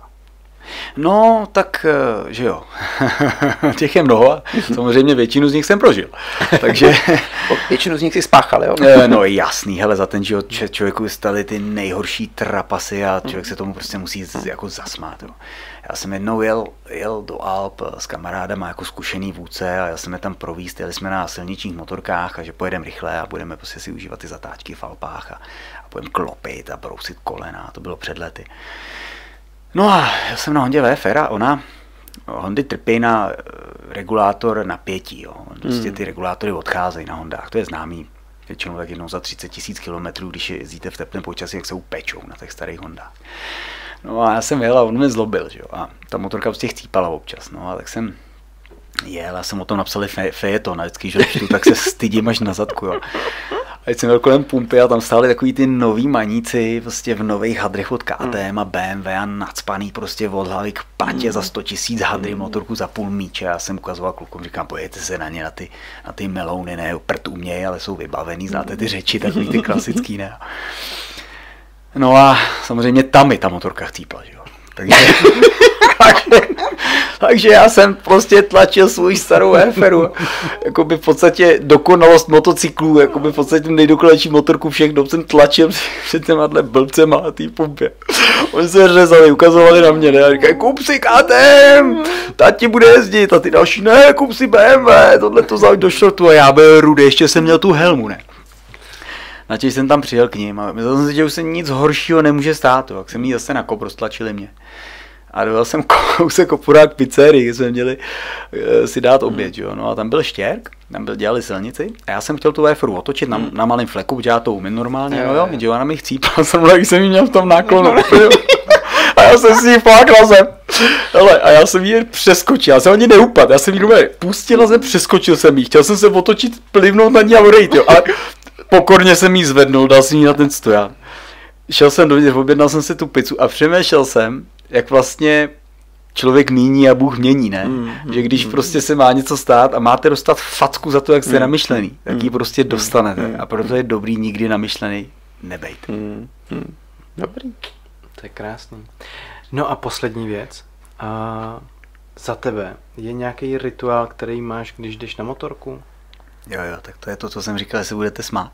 No, tak, že jo. Těch je mnoho a samozřejmě většinu z nich jsem prožil. Takže... Většinu z nich si spáchal, jo? No jasný, hele, za ten život člověku staly ty nejhorší trapasy a člověk se tomu prostě musí jako zasmát, jo. Já jsem jednou jel, jel do Alp s kamarádama jako zkušený vůdce a já jsem je tam provízt, jeli jsme na silničních motorkách a že pojedeme rychle a budeme prostě si užívat ty zatáčky v Alpách a, a budeme klopit a brousit kolena, a to bylo před lety. No a já jsem na Hondě V F R a ona, Hondy trpí na regulátor napětí, jo. Prostě ty regulátory odcházejí na Hondách, to je známý. Většinou tak jednou za třicet tisíc kilometrů, když jezdíte v teplém počasí, jak se upečou na těch starých Hondách. No a já jsem jel a on mě zlobil, že jo. A ta motorka prostě chcípala občas, no a tak jsem jel, já jsem o tom napsal fejeton a vždycky, že čtu, tak se stydím až na zadku, jo. A teď jsem jel kolem pumpy a tam stáli takový ty noví maníci prostě v nových hadrech od K T M a B M W a nacpaný prostě od hlavy k patě za sto tisíc hadry, motorku za půl míče. Já jsem ukazoval klukům, říkám, pojďte se na ně, na ty, na ty melouny, ne, prd uměj, ale jsou vybavený, znáte ty řeči, takový ty klasický, ne. No a samozřejmě tam mi ta motorka chcípla, že jo. Takže, takže, takže já jsem prostě tlačil svůj starou V F R, jakoby v podstatě dokonalost motocyklů, jakoby v podstatě nejdokonalejší motorku všech dob jsem tlačil před těma blbcema a té pumpě. Oni se řezali, ukazovali na mě, ne, a říkají, kup si K T M, tati bude jezdit, a ty další, ne, kup si B M W, tohle to zaujď do šrotu, a já byl rudý, ještě jsem měl tu helmu, ne. Načež jsem tam přijel k ním a myslel jsem si, že už se nic horšího nemůže stát, tak jsem jí zase na kop roztlačili mě. A dojel jsem kousek opurák pizzerii, kde jsme měli uh, si dát oběd, jo. No a tam byl štěrk, tam byl, dělali silnici a já jsem chtěl tu V F R otočit na, na malém fleku, protože já to umím normálně, no jo, jo, ona mi chcípla, jsem, jsem jí měl v tom náklonu. A já jsem si ji fakt na zem. Hele, a já jsem ji přeskočil, já jsem ani neupad, já jsem ji doma pustil na zem, přeskočil jsem ji, chtěl jsem se otočit, plivnout na ní a odejít, jo, ale pokorně jsem jí zvednul, dal jsem ji na ten stojan. Šel jsem dovnitř, objednal jsem si tu pizzu a přemýšlel jsem, jak vlastně člověk míní a Bůh mění, ne? Mm, mm, že když mm, prostě se má něco stát a máte dostat facku za to, jak jste mm, namyšlený, tak ji prostě dostanete. Mm, a proto je dobrý nikdy namyšlený nebejt. Mm, mm, dobrý. To je krásný. No a poslední věc. A za tebe je nějaký rituál, který máš, když jdeš na motorku? Jo, jo, tak to je to, co jsem říkal, že se budete smát.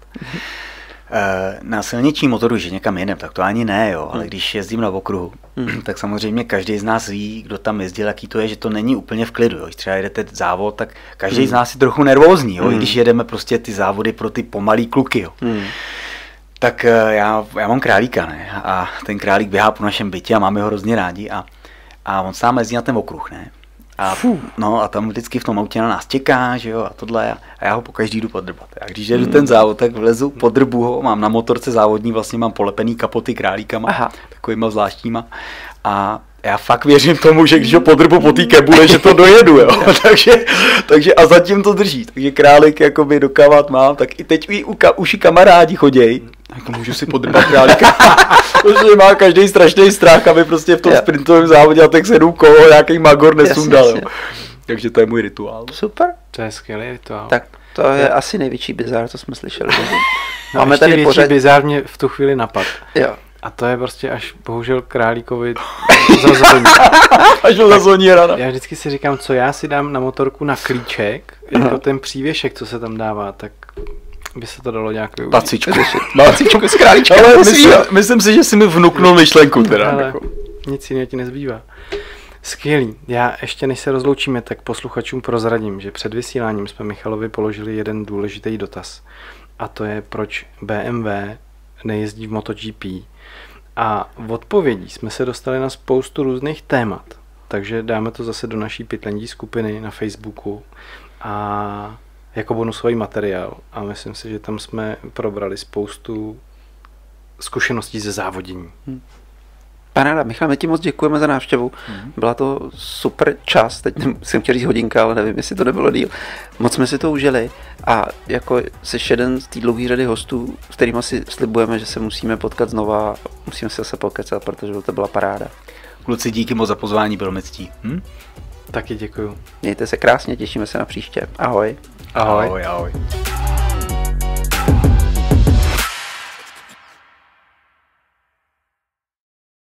Na silniční motoru, že někam jedem, tak to ani ne, jo, ale když jezdím na okruhu, hmm. tak samozřejmě každý z nás ví, kdo tam jezdil, jaký to je, že to není úplně v klidu, jo. Když třeba jedete závod, tak každý hmm. z nás je trochu nervózní, jo, hmm. i když jedeme prostě ty závody pro ty pomalý kluky, jo. Hmm. Tak já, já mám králíka, ne, a ten králík běhá po našem bytě a máme ho hrozně rádi a, a on sám jezdí na ten okruh, ne. A, no, a tam vždycky v tom autě na nás čeká, že jo, a tohle, a, a já ho pokaždý jdu podrbat. A když jedu ten závod, tak vlezu, podrbu ho, mám na motorce závodní, vlastně mám polepený kapoty králíkama, aha, takovýma zvláštníma. A já fakt věřím tomu, že když ho podrbu po té kebule, že to dojedu, jo. takže, takže a zatím to drží. Takže králík jakoby dokávat mám, tak i teď i u, už i kamarádi choděj. Jako můžu si podrbat králíka, protože má každý strašný strach, aby prostě v tom sprintovém závodě a tak sedm kolo nějaký magor nesundal. Jasně, jasně. Takže to je můj rituál. Super. To je skvělý rituál. Tak to je, je asi největší bizár, co jsme slyšeli. No, máme tady větší pořád... bizár mě v tu chvíli napad. Jo. A to je prostě až bohužel králíkovi zazvoní. Až ho zazvoní rana. Já vždycky si říkám, co já si dám na motorku na klíček, jako uh-huh. ten přívěšek, co se tam dává, tak by se to dalo nějak využít. Pacičku. Pacičku s králíčkem. Ale myslím, myslím si, že jsi mi vnuknul myšlenku teda. Ale nic jiného ti nezbývá. Skvělý. Já ještě než se rozloučíme, tak posluchačům prozradím, že před vysíláním jsme Michalovi položili jeden důležitý dotaz. A to je, proč B M W nejezdí v MotoGP. A v odpovědí jsme se dostali na spoustu různých témat. Takže dáme to zase do naší pytlendí skupiny na Facebooku a jako bonusový materiál. A myslím si, že tam jsme probrali spoustu zkušeností ze závodění. Hmm. Paráda, Michal, my ti moc děkujeme za návštěvu. Hmm. Byla to super čas, teď jsem chtěl říct hodinka, ale nevím, jestli to nebylo díl. Moc jsme si to užili a jako jsi jeden z té dlouhé řady hostů, s kterými si slibujeme, že se musíme potkat znova, musíme se zase pokecat, protože to byla paráda. Kluci, díky moc za pozvání, bylo mi ctí. Hm? Taky děkuju. Mějte se krásně, těšíme se na příště. Ahoj. Ahoj, ahoj. ahoj.